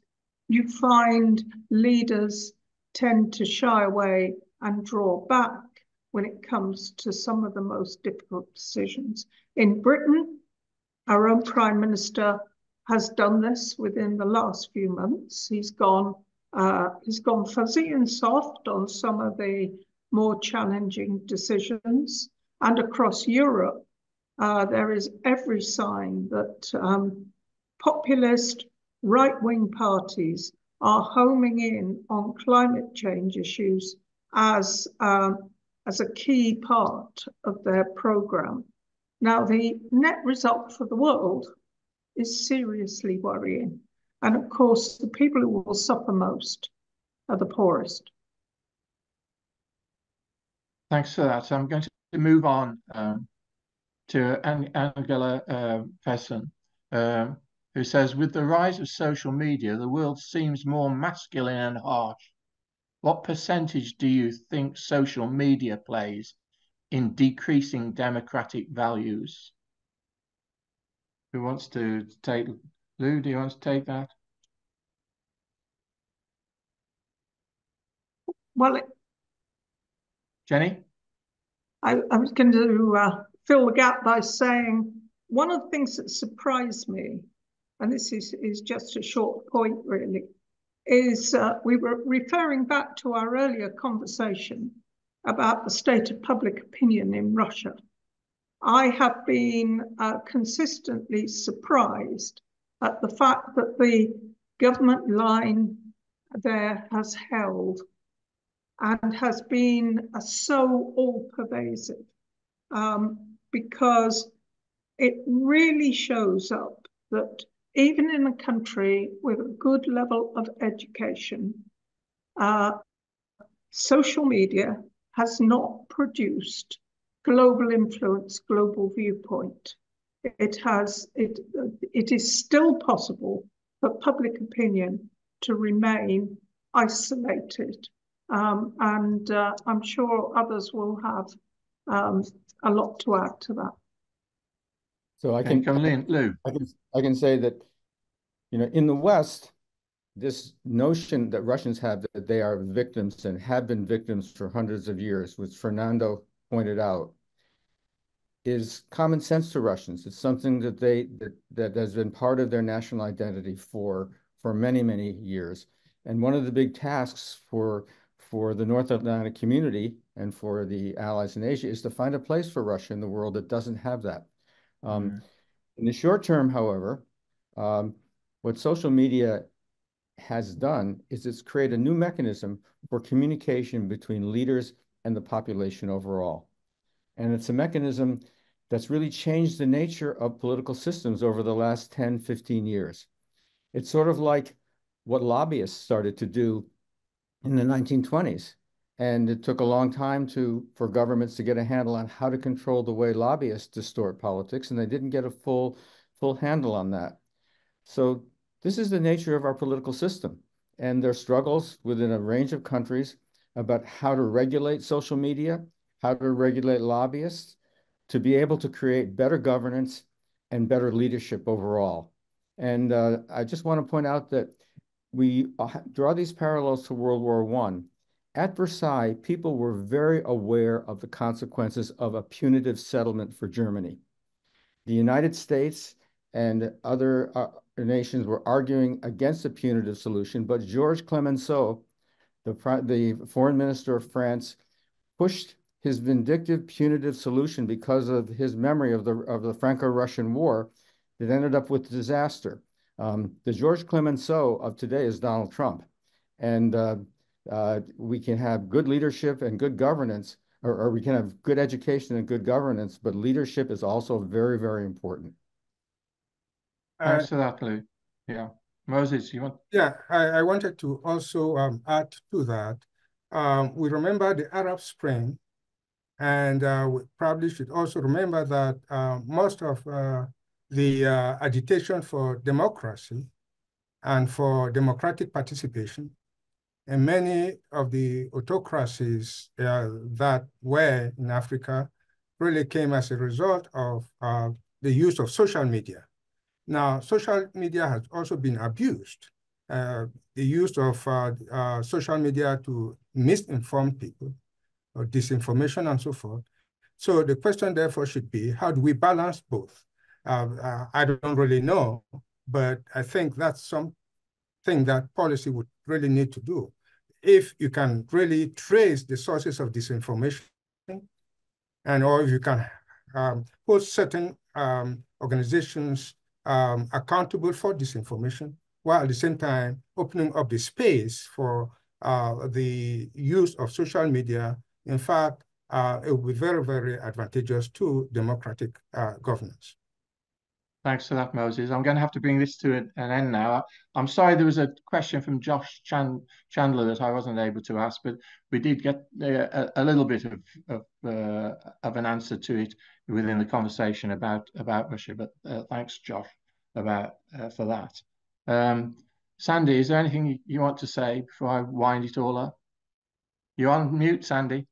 you find leaders tend to shy away and draw back when it comes to some of the most difficult decisions. In Britain, our own Prime Minister has done this within the last few months. He's gone fuzzy and soft on some of the more challenging decisions. And across Europe, there is every sign that populist right-wing parties are homing in on climate change issues as a key part of their programme. Now, the net result for the world is seriously worrying. And of course, the people who will suffer most are the poorest. Thanks for that. So I'm going to move on to Angela Pesson, who says, with the rise of social media, the world seems more masculine and harsh. What percentage do you think social media plays in decreasing democratic values? Who wants to take, Lou, do you want to take that? Well, Jenny? I was going to fill the gap by saying one of the things that surprised me, and this is just a short point really, is we were referring back to our earlier conversation about the state of public opinion in Russia. I have been consistently surprised at the fact that the government line there has held and has been so all-pervasive, because it really shows up that even in a country with a good level of education, social media has not produced global influence, global viewpoint. It is still possible for public opinion to remain isolated. And I'm sure others will have a lot to add to that. So I can say that, in the West, this notion that Russians have that they are victims and have been victims for hundreds of years, which Fernando pointed out, is common sense to Russians. It's something that that has been part of their national identity for many, many years. And one of the big tasks for the North Atlantic community and for the allies in Asia is to find a place for Russia in the world that doesn't have that. In the short term, however, what social media has done is it's created a new mechanism for communication between leaders and the population overall. And it's a mechanism that's really changed the nature of political systems over the last 10, 15 years. It's sort of like what lobbyists started to do in the 1920s. And it took a long time for governments to get a handle on how to control the way lobbyists distort politics, and they didn't get a full handle on that. So this is the nature of our political system, and there are struggles within a range of countries about how to regulate social media, how to regulate lobbyists, to be able to create better governance and better leadership overall. And I just want to point out that we draw these parallels to World War I. At Versailles, people were very aware of the consequences of a punitive settlement for Germany. The United States and other nations were arguing against a punitive solution, but Georges Clemenceau, the foreign minister of France, pushed his vindictive punitive solution because of his memory of the Franco-Russian War that ended up with disaster. The Georges Clemenceau of today is Donald Trump. And we can have good leadership and good governance, or we can have good education and good governance, but leadership is also very, very important. Thanks for that, Lou. Yeah. Moses, you want? Yeah, I wanted to also add to that. We remember the Arab Spring, and we probably should also remember that most of the agitation for democracy and for democratic participation, and many of the autocracies that were in Africa really came as a result of the use of social media. Now, social media has also been abused the use of social media to misinform people or disinformation and so forth. So the question therefore should be, how do we balance both? I don't really know, but I think that's something that policy would really need to do. If you can really trace the sources of disinformation, and or if you can hold certain organizations accountable for disinformation, while at the same time opening up the space for the use of social media. In fact, it will be very, very advantageous to democratic governance. Thanks for that, Moses. I'm going to have to bring this to an end now. I'm sorry there was a question from Josh Chandler that I wasn't able to ask, but we did get a little bit of an answer to it within the conversation about Russia. But thanks, Josh, for that. Sandy, is there anything you want to say before I wind it all up? You're on mute, Sandy.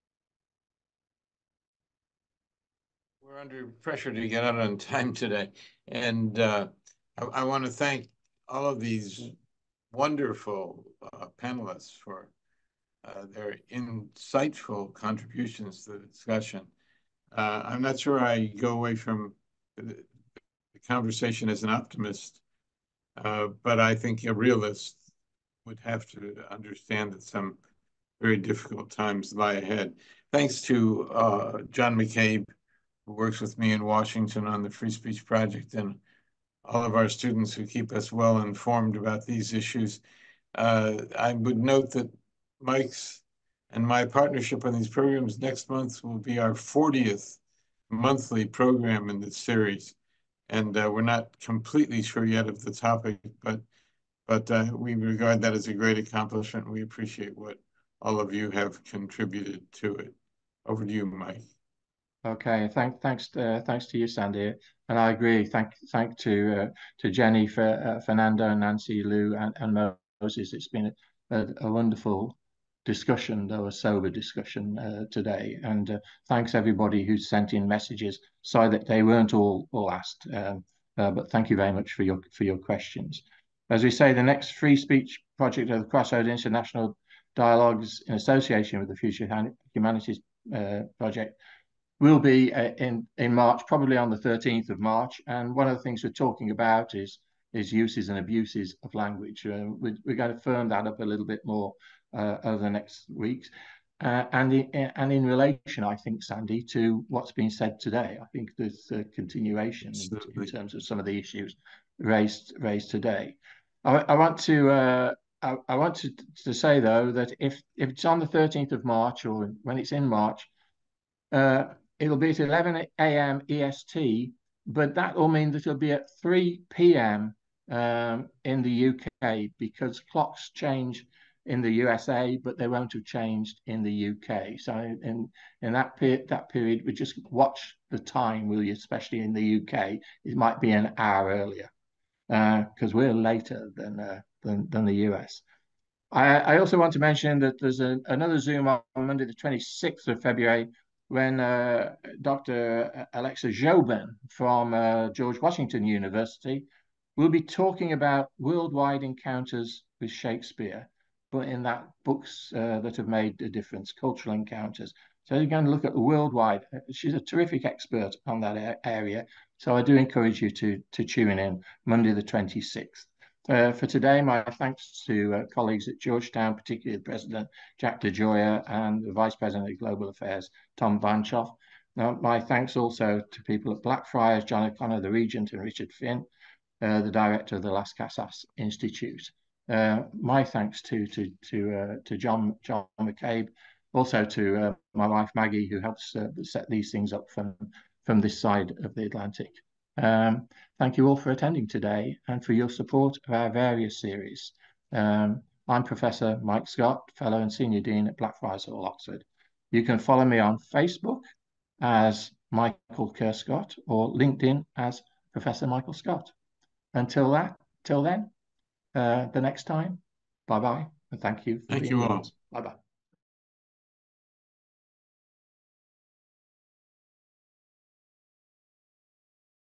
We're under pressure to get out on time today. And I want to thank all of these wonderful panelists for their insightful contributions to the discussion. I'm not sure I go away from the conversation as an optimist, but I think a realist would have to understand that some very difficult times lie ahead. Thanks to John McCabe, who works with me in Washington on the Free Speech Project, and all of our students who keep us well informed about these issues. I would note that Mike's and my partnership on these programs next month will be our 40th monthly program in this series. And we're not completely sure yet of the topic, but we regard that as a great accomplishment. We appreciate what all of you have contributed to it. Over to you, Mike. Okay, thanks to you, Sandy, and I agree. Thank to Jenny, Fernando, Nancy, Lou, and Moses. It's been a wonderful discussion, though a sober discussion today. And thanks everybody who sent in messages. Sorry that they weren't all asked, but thank you very much for your questions. As we say, the next free speech project of the Crossroads International Dialogues in association with the Future Humanities Project will be in March, probably on the 13th of March. And one of the things we're talking about is uses and abuses of language. We're going to firm that up a little bit more over the next weeks. And in relation, I think, Sandy, to what's been said today, I think there's a continuation in terms of some of the issues raised today. I want to say, though, that if it's on the 13th of March, or when it's in March, it'll be at 11 a.m. EST, but that will mean that it'll be at 3 p.m. In the UK, because clocks change in the USA, but they won't have changed in the UK. So in that period, we just watch the time, will you? Especially in the UK, it might be an hour earlier, because we're later than the US. I also want to mention that there's another Zoom on Monday, the 26th of February, when Dr. Alexa Jobin from George Washington University will be talking about worldwide encounters with Shakespeare, but in that books that have made a difference, cultural encounters. So you're going to look at the worldwide. She's a terrific expert on that area. So I do encourage you to tune in Monday the 26th. For today, my thanks to colleagues at Georgetown, particularly the President, Jack DeJoya, and the Vice President of Global Affairs, Tom Vanchoff. Now, my thanks also to people at Blackfriars, John O'Connor, the Regent, and Richard Finn, the Director of the Las Casas Institute. My thanks to John McCabe, also to my wife Maggie, who helps set these things up from this side of the Atlantic. Thank you all for attending today and for your support of our various series. I'm Professor Mike Scott, Fellow and Senior Dean at Blackfriars Hall, Oxford. You can follow me on Facebook as Michael Kerr Scott or LinkedIn as Professor Michael Scott. Till then, the next time, bye-bye, and thank you. Thank you all. Bye-bye.